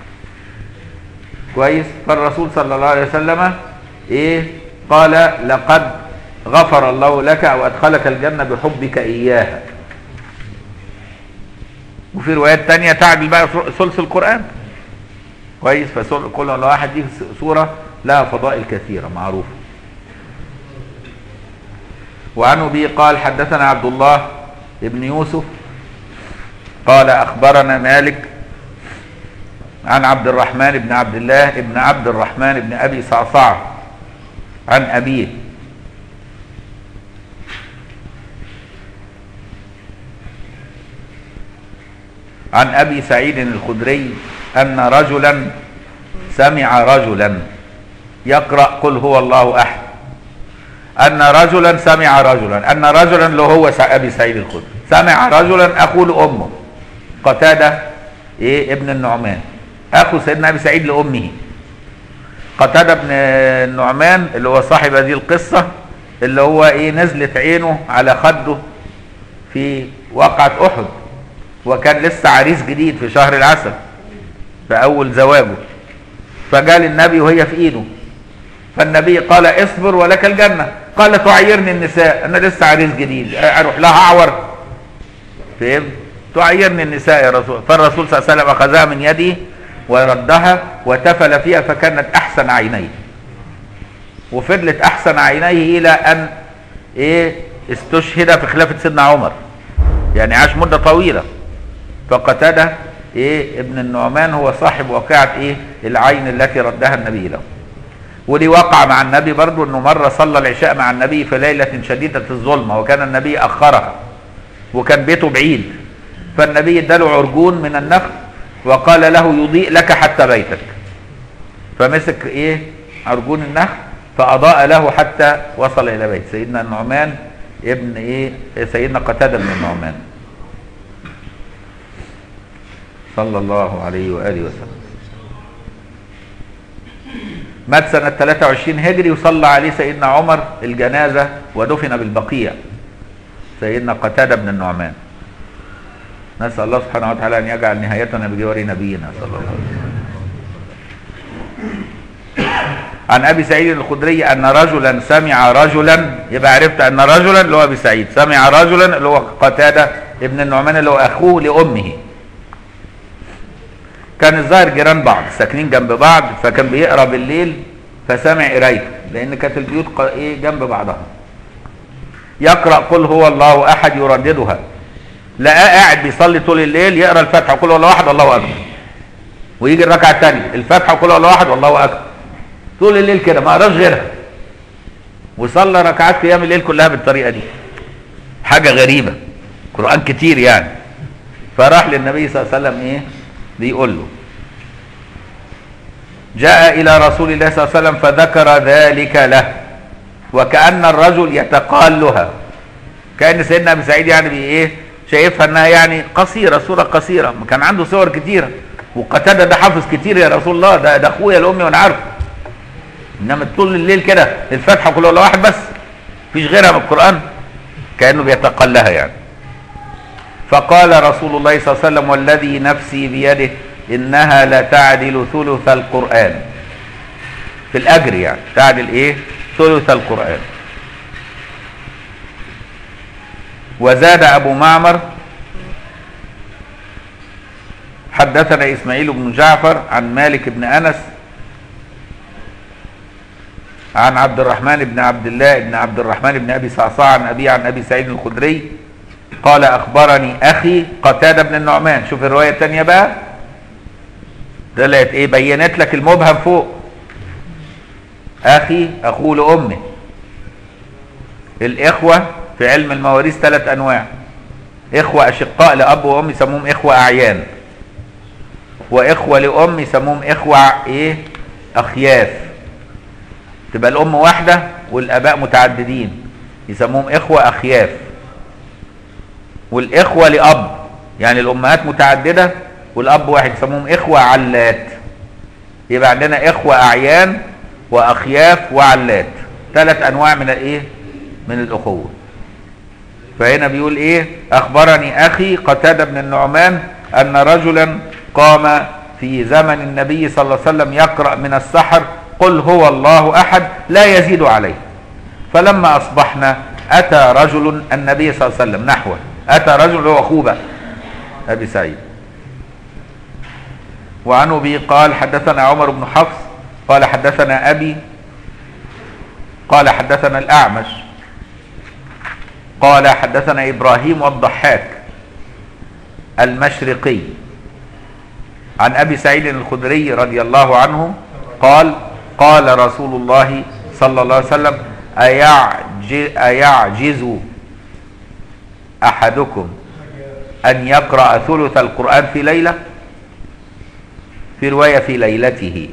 كويس؟ فالرسول صلى الله عليه وسلم ايه قال لقد غفر الله لك وادخلك الجنة بحبك اياها. وفي روايات تانية تعدل بقى ثلث القرآن. كويس؟ فكل واحد دي سورة لها فضائل كثيرة معروفة. وعنه به قال حدثنا عبد الله ابن يوسف قال اخبرنا مالك عن عبد الرحمن بن عبد الله ابن عبد الرحمن بن ابي صعصع عن ابيه عن ابي سعيد الخدري ان رجلا سمع رجلا يقرأ قل هو الله احد. ان رجلا سمع رجلا ان رجلا اللي هو ابي سعيد الخدري سمع رجلا اخو لامه قتادة ايه ابن النعمان اخو سيدنا ابي سعيد لامه. قتادة ابن النعمان اللي هو صاحب هذه القصة اللي هو ايه نزلت عينه على خده في وقعة احد، وكان لسه عريس جديد في شهر العسل في اول زواجه، فجاء للنبي وهي في ايده، فالنبي قال اصبر ولك الجنة. قال تعيرني النساء، انا لسه عريس جديد اروح لها اعور؟ فهم؟ تعيرني النساء يا رسول. فالرسول صلى الله عليه وسلم اخذها من يده وردها وتفل فيها فكانت احسن عينيه، وفضلت احسن عينيه الى ان ايه استشهد في خلافة سيدنا عمر، يعني عاش مدة طويلة. فقتادة ايه ابن النعمان هو صاحب واقعة ايه العين التي ردها النبي له. ودي وقع مع النبي برضو انه مرة صلى العشاء مع النبي في ليلة شديدة الظلمة، وكان النبي اخرها وكان بيته بعيد، فالنبي اداله عرجون من النخل وقال له يضيء لك حتى بيتك، فمسك ايه عرجون النخل فاضاء له حتى وصل الى بيت سيدنا النعمان ابن ايه سيدنا قتادة بن النعمان صلى الله عليه واله وسلم. مات سنة ثلاثة وعشرين هجري، وصلى عليه سيدنا عمر الجنازة ودفن بالبقيع سيدنا قتادة بن النعمان. نسأل الله سبحانه وتعالى أن يجعل نهايتنا بجوار نبينا صلى الله عليه وسلم. عن أبي سعيد الخدري أن رجلا سمع رجلا، يبقى عرفت أن رجلا اللي هو أبي سعيد سمع رجلا اللي هو قتادة ابن النعمان اللي هو أخوه لأمه. كان الظاهر جيران بعض ساكنين جنب بعض، فكان بيقرأ بالليل فسمع قرايته لأن كانت البيوت ايه جنب بعضها. يقرأ قل هو الله أحد يرددها، لقاه قاعد بيصلي طول الليل يقرأ الفاتحة وقل هو الله أحد والله أكبر، ويجي الركعة الثانية الفاتحة وقل هو الله أحد والله أكبر طول الليل كده ما قراش غيرها، وصلى ركعات قيام الليل كلها بالطريقة دي. حاجة غريبة، قرآن كتير يعني. فراح للنبي صلى الله عليه وسلم ايه بيقول له جاء إلى رسول الله صلى الله عليه وسلم فذكر ذلك له، وكأن الرجل يتقالها، كأن سيدنا أبي سعيد يعني بي ايه شايفها انها يعني قصيرة، سورة قصيرة، كان عنده سور كتيرة، وقتادة ده حافظ كتير يا رسول الله، ده ده اخويا لامي وانا عارفه، انما طول الليل كده الفاتحة كل ولا واحد بس مفيش غيرها من القرآن، كأنه بيتقلها يعني. فقال رسول الله صلى الله عليه وسلم والذي نفسي بيده انها لا تعدل ثلث القرآن في الاجر، يعني تعدل ايه ثلث القرآن. وزاد ابو معمر حدثنا اسماعيل بن جعفر عن مالك بن انس عن عبد الرحمن بن عبد الله بن عبد الرحمن بن ابي صعصع عن ابي عن ابي سعيد الخدري قال اخبرني اخي قتادة بن النعمان. شوف الرواية الثانية بقى طلعت ايه بينت لك المبهم فوق، اخي اخوه لامه. الاخوة في علم المواريث ثلاث انواع، اخوة اشقاء لاب وام يسموهم اخوة اعيان، واخوة لام يسموهم اخوة ايه اخياف، تبقى الام واحدة والاباء متعددين يسموهم اخوة اخياف. والإخوة لأب، يعني الأمهات متعددة والأب واحد يسموهم إخوة علات. يبقى عندنا إخوة أعيان وأخياف وعلات، ثلاث أنواع من الإيه؟ من الأخوة. فهنا بيقول إيه؟ أخبرني أخي قتادة بن النعمان أن رجلا قام في زمن النبي صلى الله عليه وسلم يقرأ من السحر قل هو الله أحد لا يزيد عليه. فلما أصبحنا أتى رجل النبي صلى الله عليه وسلم نحوه، أتى رجل هو أخوه بقى أبي سعيد. وعنه به قال حدثنا عمر بن حفص قال حدثنا أبي قال حدثنا الأعمش قال حدثنا إبراهيم والضحاك المشرقي عن أبي سعيد الخدري رضي الله عنه قال قال رسول الله صلى الله عليه وسلم أيعجز, أيعجز أحدكم أن يقرأ ثلث القرآن في ليلة؟ في رواية في ليلته.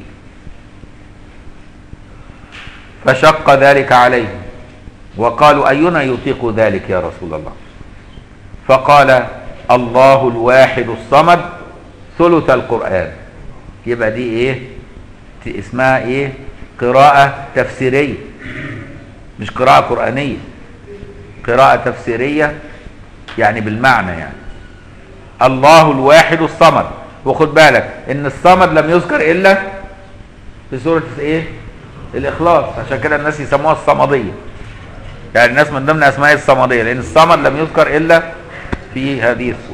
فشق ذلك عليه وقالوا أينا يطيق ذلك يا رسول الله؟ فقال الله الواحد الصمد ثلث القرآن. يبقى دي ايه؟ اسمها ايه؟ قراءة تفسيرية، مش قراءة قرآنية، قراءة تفسيرية يعني بالمعنى. يعني الله الواحد الصمد، وخد بالك ان الصمد لم يذكر الا في سورة ايه؟ الاخلاص، عشان كده الناس يسموها الصمدية، يعني الناس من ضمن اسماء الصمدية لان الصمد لم يذكر الا في هذه السورة.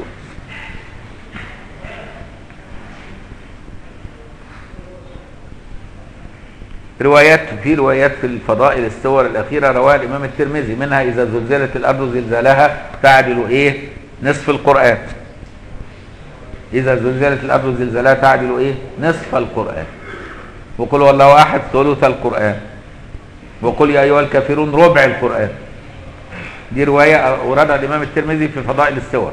روايات في روايات في الفضائل السور الأخيرة رواها الإمام الترمذي، منها إذا زلزلت الأرض زلزالها تعدل إيه؟ نصف القرآن. إذا زلزلت الأرض زلزالها تعدل إيه؟ نصف القرآن. وقل هو الله أحد ثلث القرآن. وقل يا أيها الكافرون ربع القرآن. دي رواية أوردها الإمام الترمذي في فضائل السور.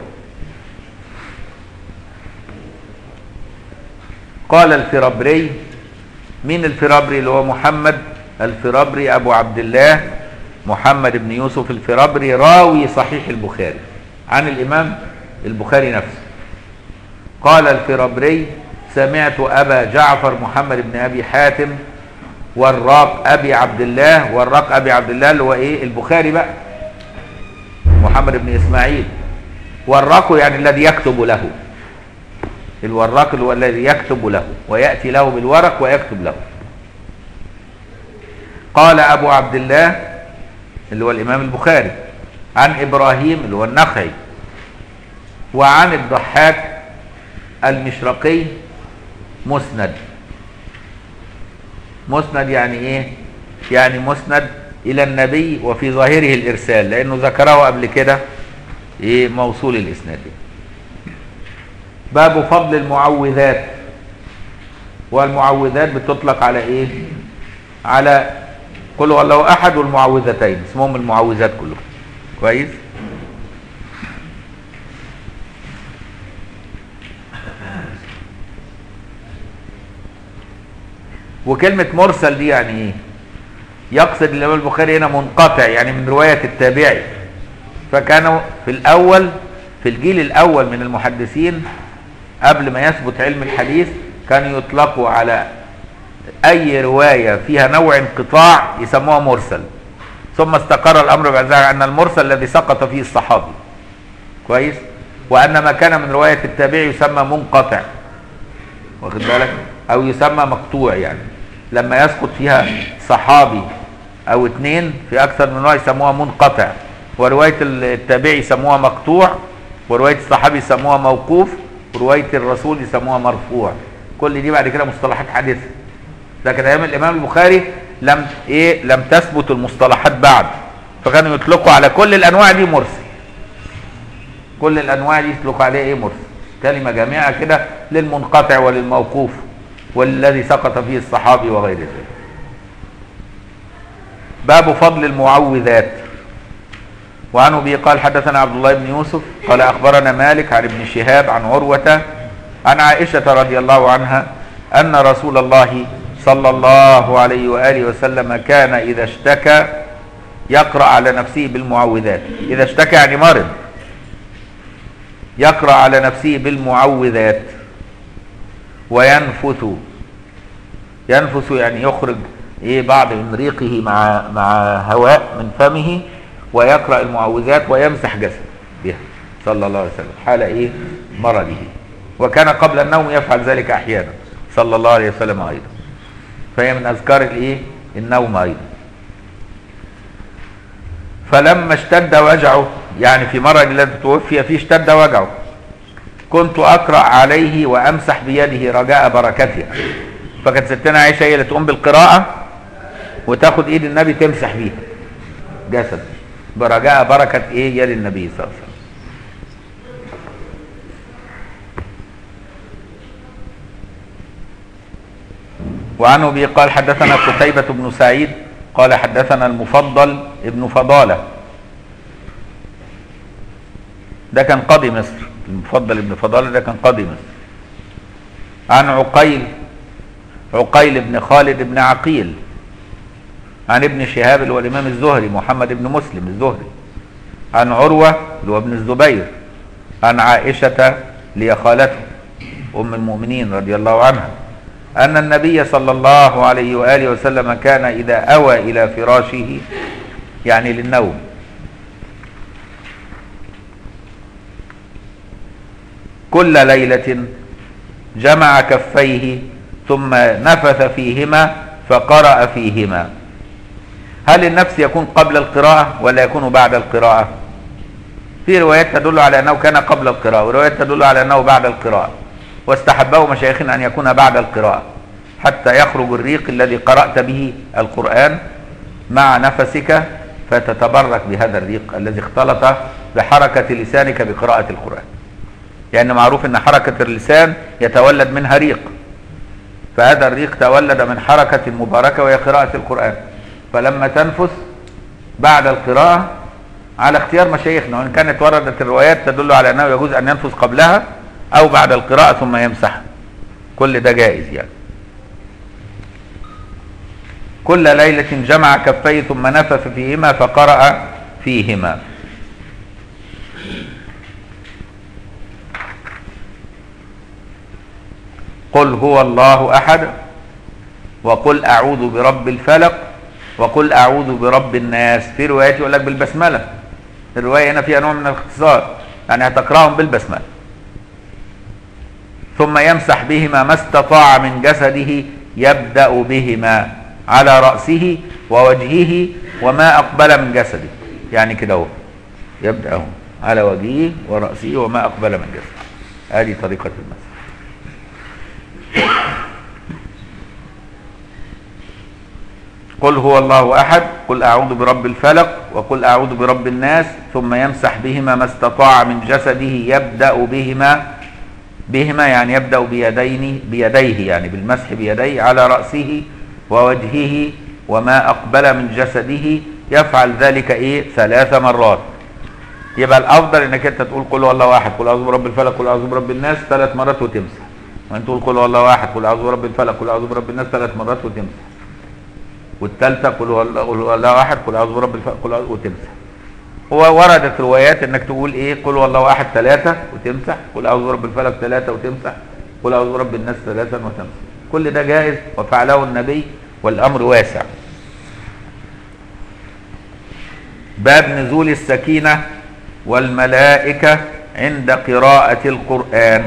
قال الفرابري، مين الفرابري؟ اللي هو محمد الفرابري أبو عبد الله محمد بن يوسف الفرابري، راوي صحيح البخاري عن الإمام البخاري نفسه. قال الفرابري سمعت أبا جعفر محمد بن أبي حاتم والراق أبي عبد الله، والراق أبي عبد الله اللي هو إيه؟ البخاري بقى، محمد بن إسماعيل. والراق يعني الذي يكتب له، الوراق اللي هو الذي يكتب له ويأتي له بالورق ويكتب له. قال أبو عبد الله اللي هو الإمام البخاري عن إبراهيم اللي هو النخعي وعن الضحاك المشرقي مسند. مسند يعني إيه؟ يعني مسند إلى النبي وفي ظاهره الإرسال، لأنه ذكره قبل كده إيه؟ موصول الإسناد. باب فضل المعوذات. والمعوذات بتطلق على ايه؟ على قل هو الله احد والمعوذتين، اسمهم المعوذات كلهم. كويس؟ وكلمة مرسل دي يعني ايه؟ يقصد الامام البخاري هنا منقطع، يعني من رواية التابعي. فكانوا في الاول في الجيل الاول من المحدثين قبل ما يثبت علم الحديث كانوا يطلقوا على اي رواية فيها نوع انقطاع يسموها مرسل، ثم استقر الامر بعد ذلك ان المرسل الذي سقط فيه الصحابي. كويس؟ وان ما كان من رواية التابعي يسمى منقطع، واخد بالك؟ او يسمى مقطوع، يعني لما يسقط فيها صحابي او اتنين في اكثر من رواية يسموها منقطع، ورواية التابعي يسموها مقطوع، ورواية الصحابي يسموها موقوف، ورواية الرسول يسموها مرفوع. كل دي بعد كده مصطلحات حديثة، لكن ايام الامام البخاري لم ايه لم تثبت المصطلحات بعد، فكانوا يطلقوا على كل الانواع دي مرسل. كل الانواع دي يطلقوا عليها ايه؟ مرسل، كلمة جامعة كده للمنقطع وللموقوف والذي سقط فيه الصحابي وغير ذلك. باب فضل المعوذات. وعنه به قال حدثنا عبد الله بن يوسف قال اخبرنا مالك عن ابن شهاب عن عروة عن عائشة رضي الله عنها ان رسول الله صلى الله عليه وآله وسلم كان اذا اشتكى يقرأ على نفسه بالمعوذات. اذا اشتكى يعني مرض، يقرأ على نفسه بالمعوذات وينفث. ينفث يعني يخرج ايه بعض من ريقه مع مع هواء من فمه، ويقرأ المعوذات ويمسح جسده بها صلى الله عليه وسلم حال ايه مرضه. وكان قبل النوم يفعل ذلك احيانا صلى الله عليه وسلم ايضا، فهي من اذكار الايه النوم ايضا. فلما اشتد وجعه، يعني في مرض الذي توفي فيه اشتد وجعه، كنت اقرأ عليه وامسح بيده رجاء بركتها. فكانت ستنا عائشة هي اللي تقوم بالقراءة وتاخد ايد النبي تمسح بيها جسد برجاء بركة ايه يد النبي صلى الله عليه وسلم. وعنه به قال حدثنا قتيبة بن سعيد قال حدثنا المفضل ابن فضالة، ده كان قاضي مصر. المفضل ابن فضالة ده كان قاضي مصر. عن عقيل عقيل بن خالد بن عقيل عن ابن شهاب اللي هو الامام الزهري محمد بن مسلم الزهري، عن عروة اللي هو ابن الزبير، عن عائشة اللي خالته ام المؤمنين رضي الله عنها، ان النبي صلى الله عليه واله وسلم كان اذا اوى الى فراشه يعني للنوم كل ليلة جمع كفيه ثم نفث فيهما فقرأ فيهما. هل النفس يكون قبل القراءة ولا يكون بعد القراءة؟ في روايات تدل على أنه كان قبل القراءة، وروايات تدل على أنه بعد القراءة، واستحبه مشايخنا أن يكون بعد القراءة حتى يخرج الريق الذي قرأت به القرآن مع نفسك، فتتبرك بهذا الريق الذي اختلط بحركة لسانك بقراءة القرآن، لأن يعني معروف أن حركة اللسان يتولد منها ريق، فهذا الريق تولد من حركة مباركة وهي قراءة القرآن. فلما تنفس بعد القراءة على اختيار مشايخنا، وإن كانت وردت الروايات تدل على أنه يجوز أن ينفس قبلها أو بعد القراءة ثم يمسح، كل ده جائز يعني. كل ليلة جمع كفيه ثم نفث فيهما فقرأ فيهما. قل هو الله أحد، وقل أعوذ برب الفلق، وقل أعوذ برب الناس. في روايات يقول لك بالبسملة، الرواية هنا فيها نوع من الاختصار، يعني هتقرأهم بالبسملة. ثم يمسح بهما ما استطاع من جسده، يبدأ بهما على رأسه ووجهه وما أقبل من جسده، يعني كده هو يبدأ على وجهه ورأسه وما أقبل من جسده. هذه طريقة المسح. قل هو الله أحد، قل أعوذ برب الفلق، وقل أعوذ برب الناس. ثم يمسح بهما ما استطاع من جسده، يبدأ بهما بهما يعني يبدأ بيدين بيديه يعني بالمسح بيديه على رأسه ووجهه وما أقبل من جسده. يفعل ذلك إيه ثلاث مرات. يبقى الأفضل إنك أنت تقول قل هو الله أحد، قل أعوذ برب الفلق، قل أعوذ برب الناس ثلاث مرات وتمسح. وأنت تقول قل هو الله أحد، قل أعوذ برب الفلق، قل أعوذ برب الناس ثلاث مرات وتمسح. والثالثة قل هو الله أحد، قل أعوذ برب الفلق، قل أعوذ وتمسح. ووردت روايات إنك تقول إيه قل هو الله أحد ثلاثة وتمسح، قل أعوذ برب الفلق ثلاثة وتمسح، قل أعوذ برب الناس ثلاثا وتمسح. كل ده جائز وفعله النبي والأمر واسع. باب نزول السكينة والملائكة عند قراءة القرآن.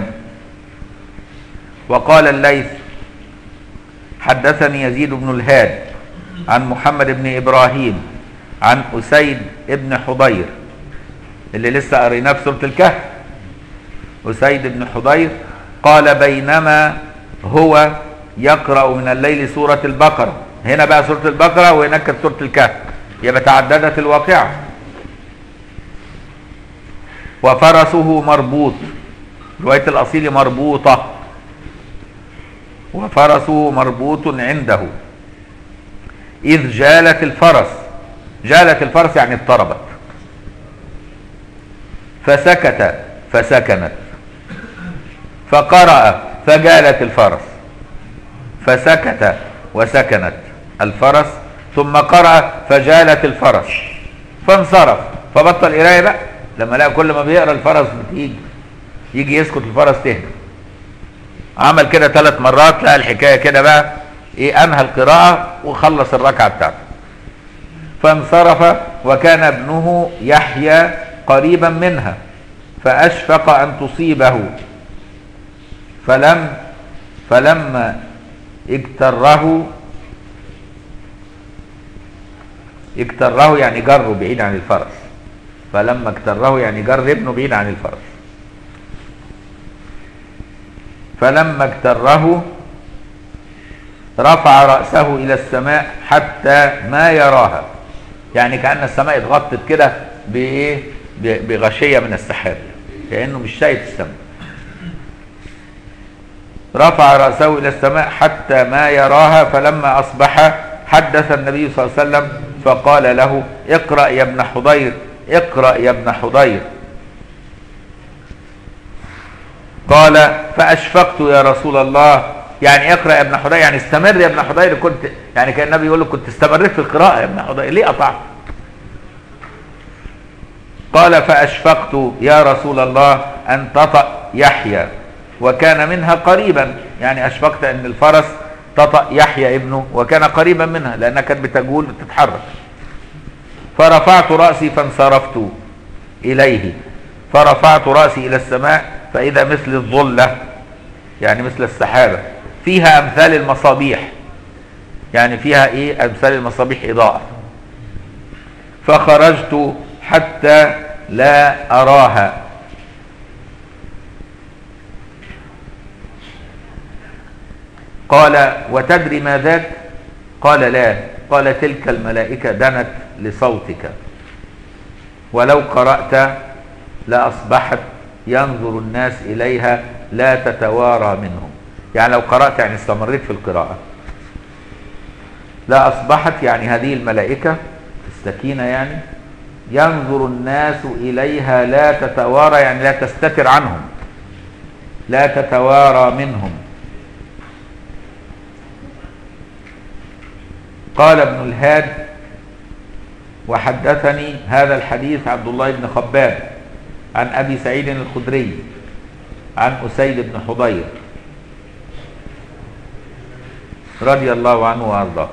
وقال الليث حدثني يزيد بن الهاد عن محمد بن إبراهيم عن أسيد بن حضير اللي لسه قريناه في سورة الكهف. أسيد بن حضير قال بينما هو يقرأ من الليل سورة البقرة، هنا بقى سورة البقرة وهناك كانت سورة الكهف، يبقى تعددت الواقعة. وفرسه مربوط، رواية الأصيل مربوطة، وفرسه مربوط عنده إذ جالت الفرس. جالت الفرس يعني اضطربت. فسكت فسكنت، فقرأ فجالت الفرس، فسكت وسكنت الفرس، ثم قرأ فجالت الفرس، فانصرف. فبطل قرايه بقى لما لقى كل ما بيقرا الفرس بتيجي يجي يسكت الفرس تهدى. عمل كده ثلاث مرات، لقى الحكايه كده بقى ايه، انهى القراءه وخلص الركعه بتاعته. فانصرف وكان ابنه يحيى قريبا منها فاشفق ان تصيبه، فلم فلما اجتره اجتره يعني جره بعيد عن الفرس، فلما اجتره يعني جر ابنه بعيد عن الفرس. فلما اجتره رفع رأسه إلى السماء حتى ما يراها، يعني كأن السماء اتغطت كده بإيه، بغشية من السحاب، كأنه مش شايف السماء. رفع رأسه إلى السماء حتى ما يراها، فلما أصبح حدث النبي صلى الله عليه وسلم فقال له اقرأ يا ابن حضير، اقرأ يا ابن حضير. قال فأشفقت يا رسول الله، يعني اقرأ يا ابن حضير يعني استمر يا ابن حضير، كنت يعني كان النبي يقول له كنت استمرت في القراءة يا ابن حضير، ليه قطعت؟ قال فأشفقت يا رسول الله أن تطأ يحيى وكان منها قريبا، يعني أشفقت أن الفرس تطأ يحيى ابنه وكان قريبا منها لأنها كانت بتجول بتتحرك. فرفعت رأسي فانصرفت إليه، فرفعت رأسي إلى السماء فإذا مثل الظلة، يعني مثل السحابة فيها أمثال المصابيح، يعني فيها إيه، أمثال المصابيح إضاءة. فخرجت حتى لا أراها. قال وتدري ما ذاك؟ قال لا. قال تلك الملائكة دنت لصوتك، ولو قرأت لأصبحت ينظر الناس إليها لا تتوارى منهم، يعني لو قرأت يعني استمريت في القراءة، لا أصبحت يعني هذه الملائكة السكينة، يعني ينظر الناس إليها لا تتوارى يعني لا تستتر عنهم، لا تتوارى منهم. قال ابن الهاد وحدثني هذا الحديث عبد الله بن خباب عن أبي سعيد الخدري عن أسيد بن حضير رضي الله عنه وارضاه.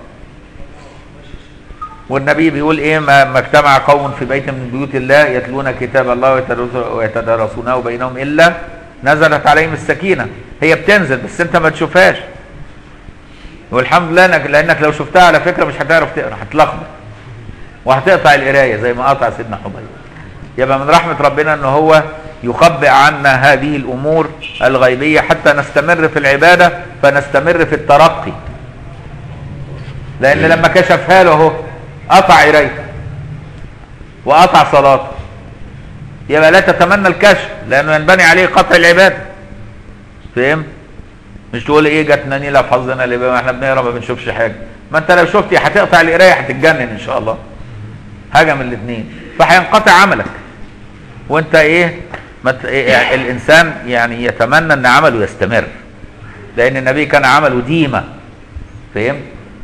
والنبي بيقول ايه، ما اجتمع قوم في بيت من بيوت الله يتلون كتاب الله ويتدارسونه بينهم الا نزلت عليهم السكينه. هي بتنزل بس انت ما تشوفهاش، والحمد لله انك لانك لو شفتها على فكره مش هتعرف تقرا، هتلخبط وهتقطع القرايه زي ما قطع سيدنا حضير. يبقى من رحمه ربنا ان هو يخبئ عنا هذه الامور الغيبيه حتى نستمر في العباده، فنستمر في الترقي. لان لما كشفها له اهو قطع قرايته وقطع صلاته، يبقى لا تتمنى الكشف لانه ينبني عليه قطع العباده. فهم؟ مش تقول ايه جاتنا نيله في حظنا اللي ما احنا بنقرا ما بنشوفش حاجه، ما انت لو شفت هتقطع القرايه هتتجنن ان شاء الله، حاجه من الاثنين، فهينقطع عملك. وانت ايه, مت... إيه الانسان يعني يتمنى ان عمله يستمر، لان النبي كان عمله ديمه. فهم؟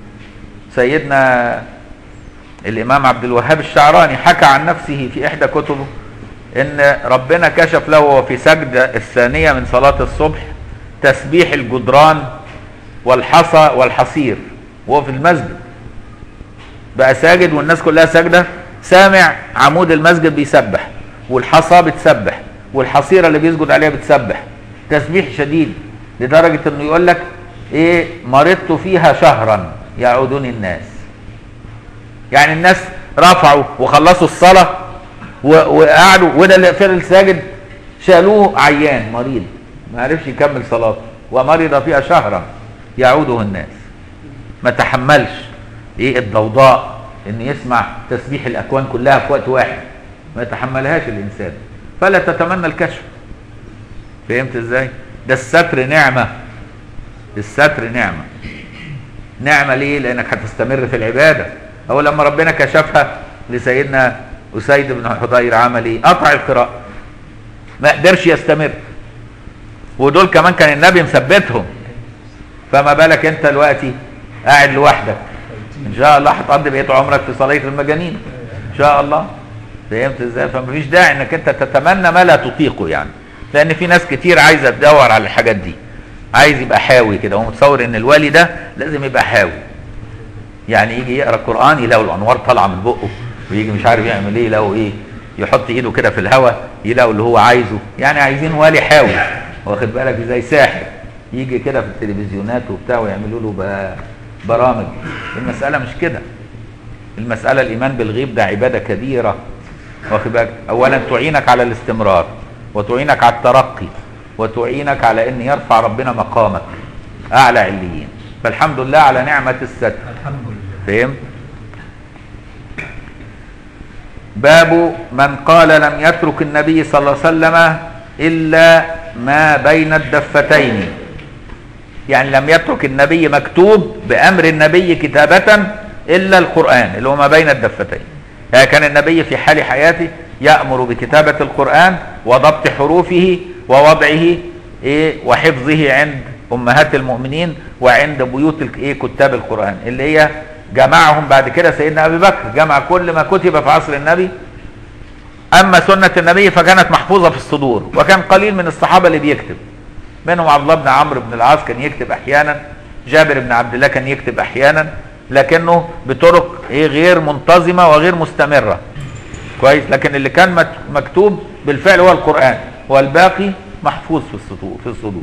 سيدنا الامام عبد الوهاب الشعراني حكى عن نفسه في احدى كتبه ان ربنا كشف له وهو في سجده الثانيه من صلاه الصبح تسبيح الجدران والحصى والحصير، وهو في المسجد بقى ساجد والناس كلها ساجده، سامع عمود المسجد بيسبح والحصى بتسبح والحصيره اللي بيسجد عليها بتسبح تسبيح شديد، لدرجه انه يقول لك ايه، مرضت فيها شهرا يعودني الناس. يعني الناس رفعوا وخلصوا الصلاه وقعدوا، وده اللي فضل ساجد شالوه عيان مريض ما عرفش يكمل صلاته ومرض فيها شهرا يعوده الناس. ما تحملش ايه الضوضاء ان يسمع تسبيح الاكوان كلها في وقت واحد، ما يتحملهاش الانسان، فلا تتمنى الكشف. فهمت ازاي؟ ده الستر نعمه، الستر نعمه. نعمه ليه؟ لانك هتستمر في العباده. هو لما ربنا كشفها لسيدنا أسيد بن حضير عمل ايه؟ قطع القراءه، ما قدرش يستمر، ودول كمان كان النبي مثبتهم، فما بالك انت دلوقتي قاعد لوحدك ان شاء الله هتقضي بقيت عمرك في صلاه المجانين ان شاء الله. فهمت ازاي؟ فمفيش داعي انك انت تتمنى ما لا تطيقه، يعني لان في ناس كتير عايزه تدور على الحاجات دي، عايز يبقى حاوي كده، هو متصور ان الوالي ده لازم يبقى حاوي، يعني يجي يقرا القران يلاقوا الانوار طالعه من بقه، ويجي مش عارف يعمل ايه يلاقوا ايه، يحط ايده كده في الهواء يلاقوا اللي هو عايزه، يعني عايزين والي حاوي، واخد بالك، زي ساحر يجي كده في التلفزيونات وبتاع ويعملوا له برامج. المساله مش كده، المساله الايمان بالغيب ده عباده كبيره، واخد بالك، اولا تعينك على الاستمرار، وتعينك على الترقي، وتعينك على ان يرفع ربنا مقامك اعلى عليين، فالحمد لله على نعمه الستر. الحمد لله. فهم؟ باب من قال لم يترك النبي صلى الله عليه وسلم الا ما بين الدفتين، يعني لم يترك النبي مكتوب بامر النبي كتابه الا القران اللي هو ما بين الدفتين، يعني كان النبي في حال حياته يأمر بكتابة القرآن وضبط حروفه ووضعه إيه وحفظه عند أمهات المؤمنين وعند بيوت إيه كتاب القرآن، اللي هي جمعهم بعد كده سيدنا أبي بكر، جمع كل ما كتب في عصر النبي. أما سنة النبي فكانت محفوظة في الصدور، وكان قليل من الصحابة اللي بيكتب، منهم عبد الله بن عمرو بن العاص كان يكتب أحيانا، جابر بن عبد الله كان يكتب أحيانا، لكنه بطرق إيه غير منتظمة وغير مستمرة، كويس. لكن اللي كان مكتوب بالفعل هو القرآن، والباقي محفوظ في الصدور في الصدور.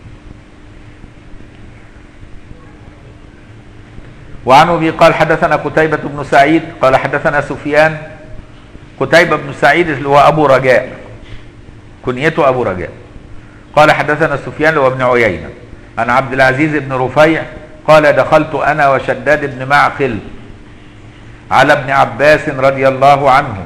وعن ابي قال حدثنا قتيبة بن سعيد قال حدثنا سفيان، قتيبة بن سعيد اللي هو ابو رجاء كنيته ابو رجاء، قال حدثنا سفيان اللي هو ابن عيينة عن عبد العزيز بن رفيع قال دخلت انا وشداد بن معقل على ابن عباس رضي الله عنه،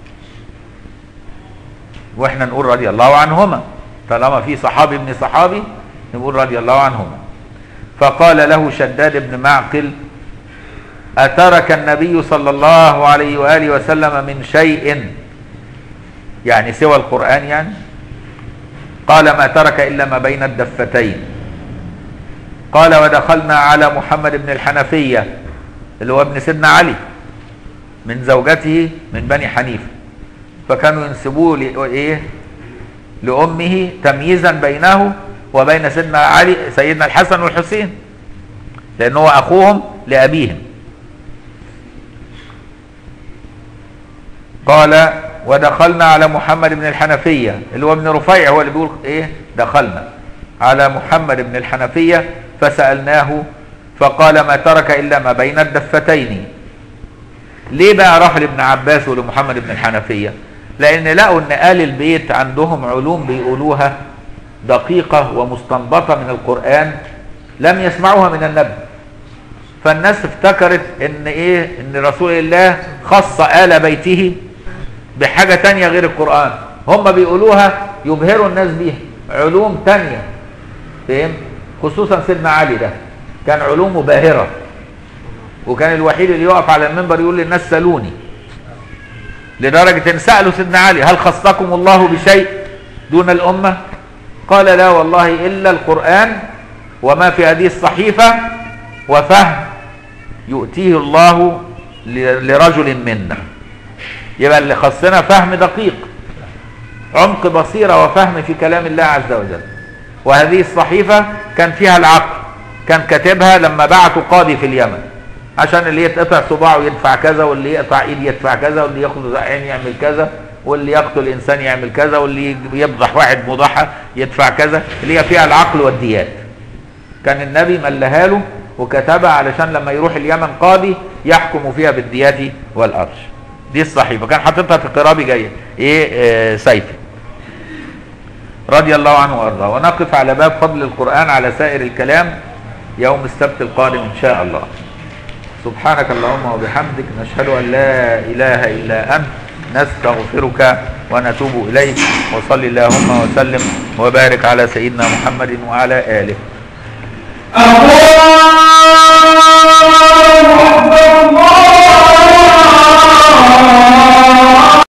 واحنا نقول رضي الله عنهما طالما في صحابي ابن صحابي نقول رضي الله عنهما. فقال له شداد بن معقل أترك النبي صلى الله عليه وآله وسلم من شيء، يعني سوى القرآن يعني؟ قال ما ترك إلا ما بين الدفتين. قال ودخلنا على محمد بن الحنفية اللي هو ابن سيدنا علي من زوجته من بني حنيفة، فكانوا ينسبوه لإيه؟ لأمه تمييزا بينه وبين سيدنا علي سيدنا الحسن والحسين، لأنه هو أخوهم لأبيهم. قال ودخلنا على محمد بن الحنفية اللي هو ابن رفيع، هو اللي بيقول إيه دخلنا على محمد بن الحنفية فسألناه فقال ما ترك إلا ما بين الدفتين. ليه بقى راح لابن عباس ولمحمد بن الحنفية؟ لأن لقوا أن آل البيت عندهم علوم بيقولوها دقيقة ومستنبطة من القرآن لم يسمعوها من النبي، فالناس افتكرت ان ايه ان رسول الله خص آل بيته بحاجة تانية غير القرآن، هم بيقولوها يبهروا الناس بيها علوم تانية، فهم؟ خصوصا سيدنا علي ده كان علومه باهرة، وكان الوحيد اللي يقف على المنبر يقول للناس سألوني، لدرجة ان سألوا سيدنا علي هل خصكم الله بشيء دون الأمة؟ قال لا والله إلا القرآن وما في هذه الصحيفة وفهم يؤتيه الله لرجل منا. يبقى اللي خصنا فهم دقيق، عمق بصيرة وفهم في كلام الله عز وجل. وهذه الصحيفة كان فيها العقل، كان كاتبها لما بعتوا قاضي في اليمن عشان اللي يتقطع صباعه يدفع كذا، واللي يقطع ايد يدفع كذا، واللي ياخد عين يعمل كذا، واللي يقتل انسان يعمل كذا، واللي يفضح واحد مضحى يدفع كذا، اللي هي فيها العقل والديات. كان النبي ملها له وكتبها علشان لما يروح اليمن قاضي يحكم فيها بالديات والأرش. دي الصحيفة كان حاططها في قرابي جاية ايه آه سيفي رضي الله عنه وارضاه. ونقف على باب فضل القرآن على سائر الكلام يوم السبت القادم ان شاء الله. سبحانك اللهم وبحمدك نشهد ان لا اله الا انت نستغفرك ونتوب اليك. وصل اللهم وسلم وبارك على سيدنا محمد وعلى اله.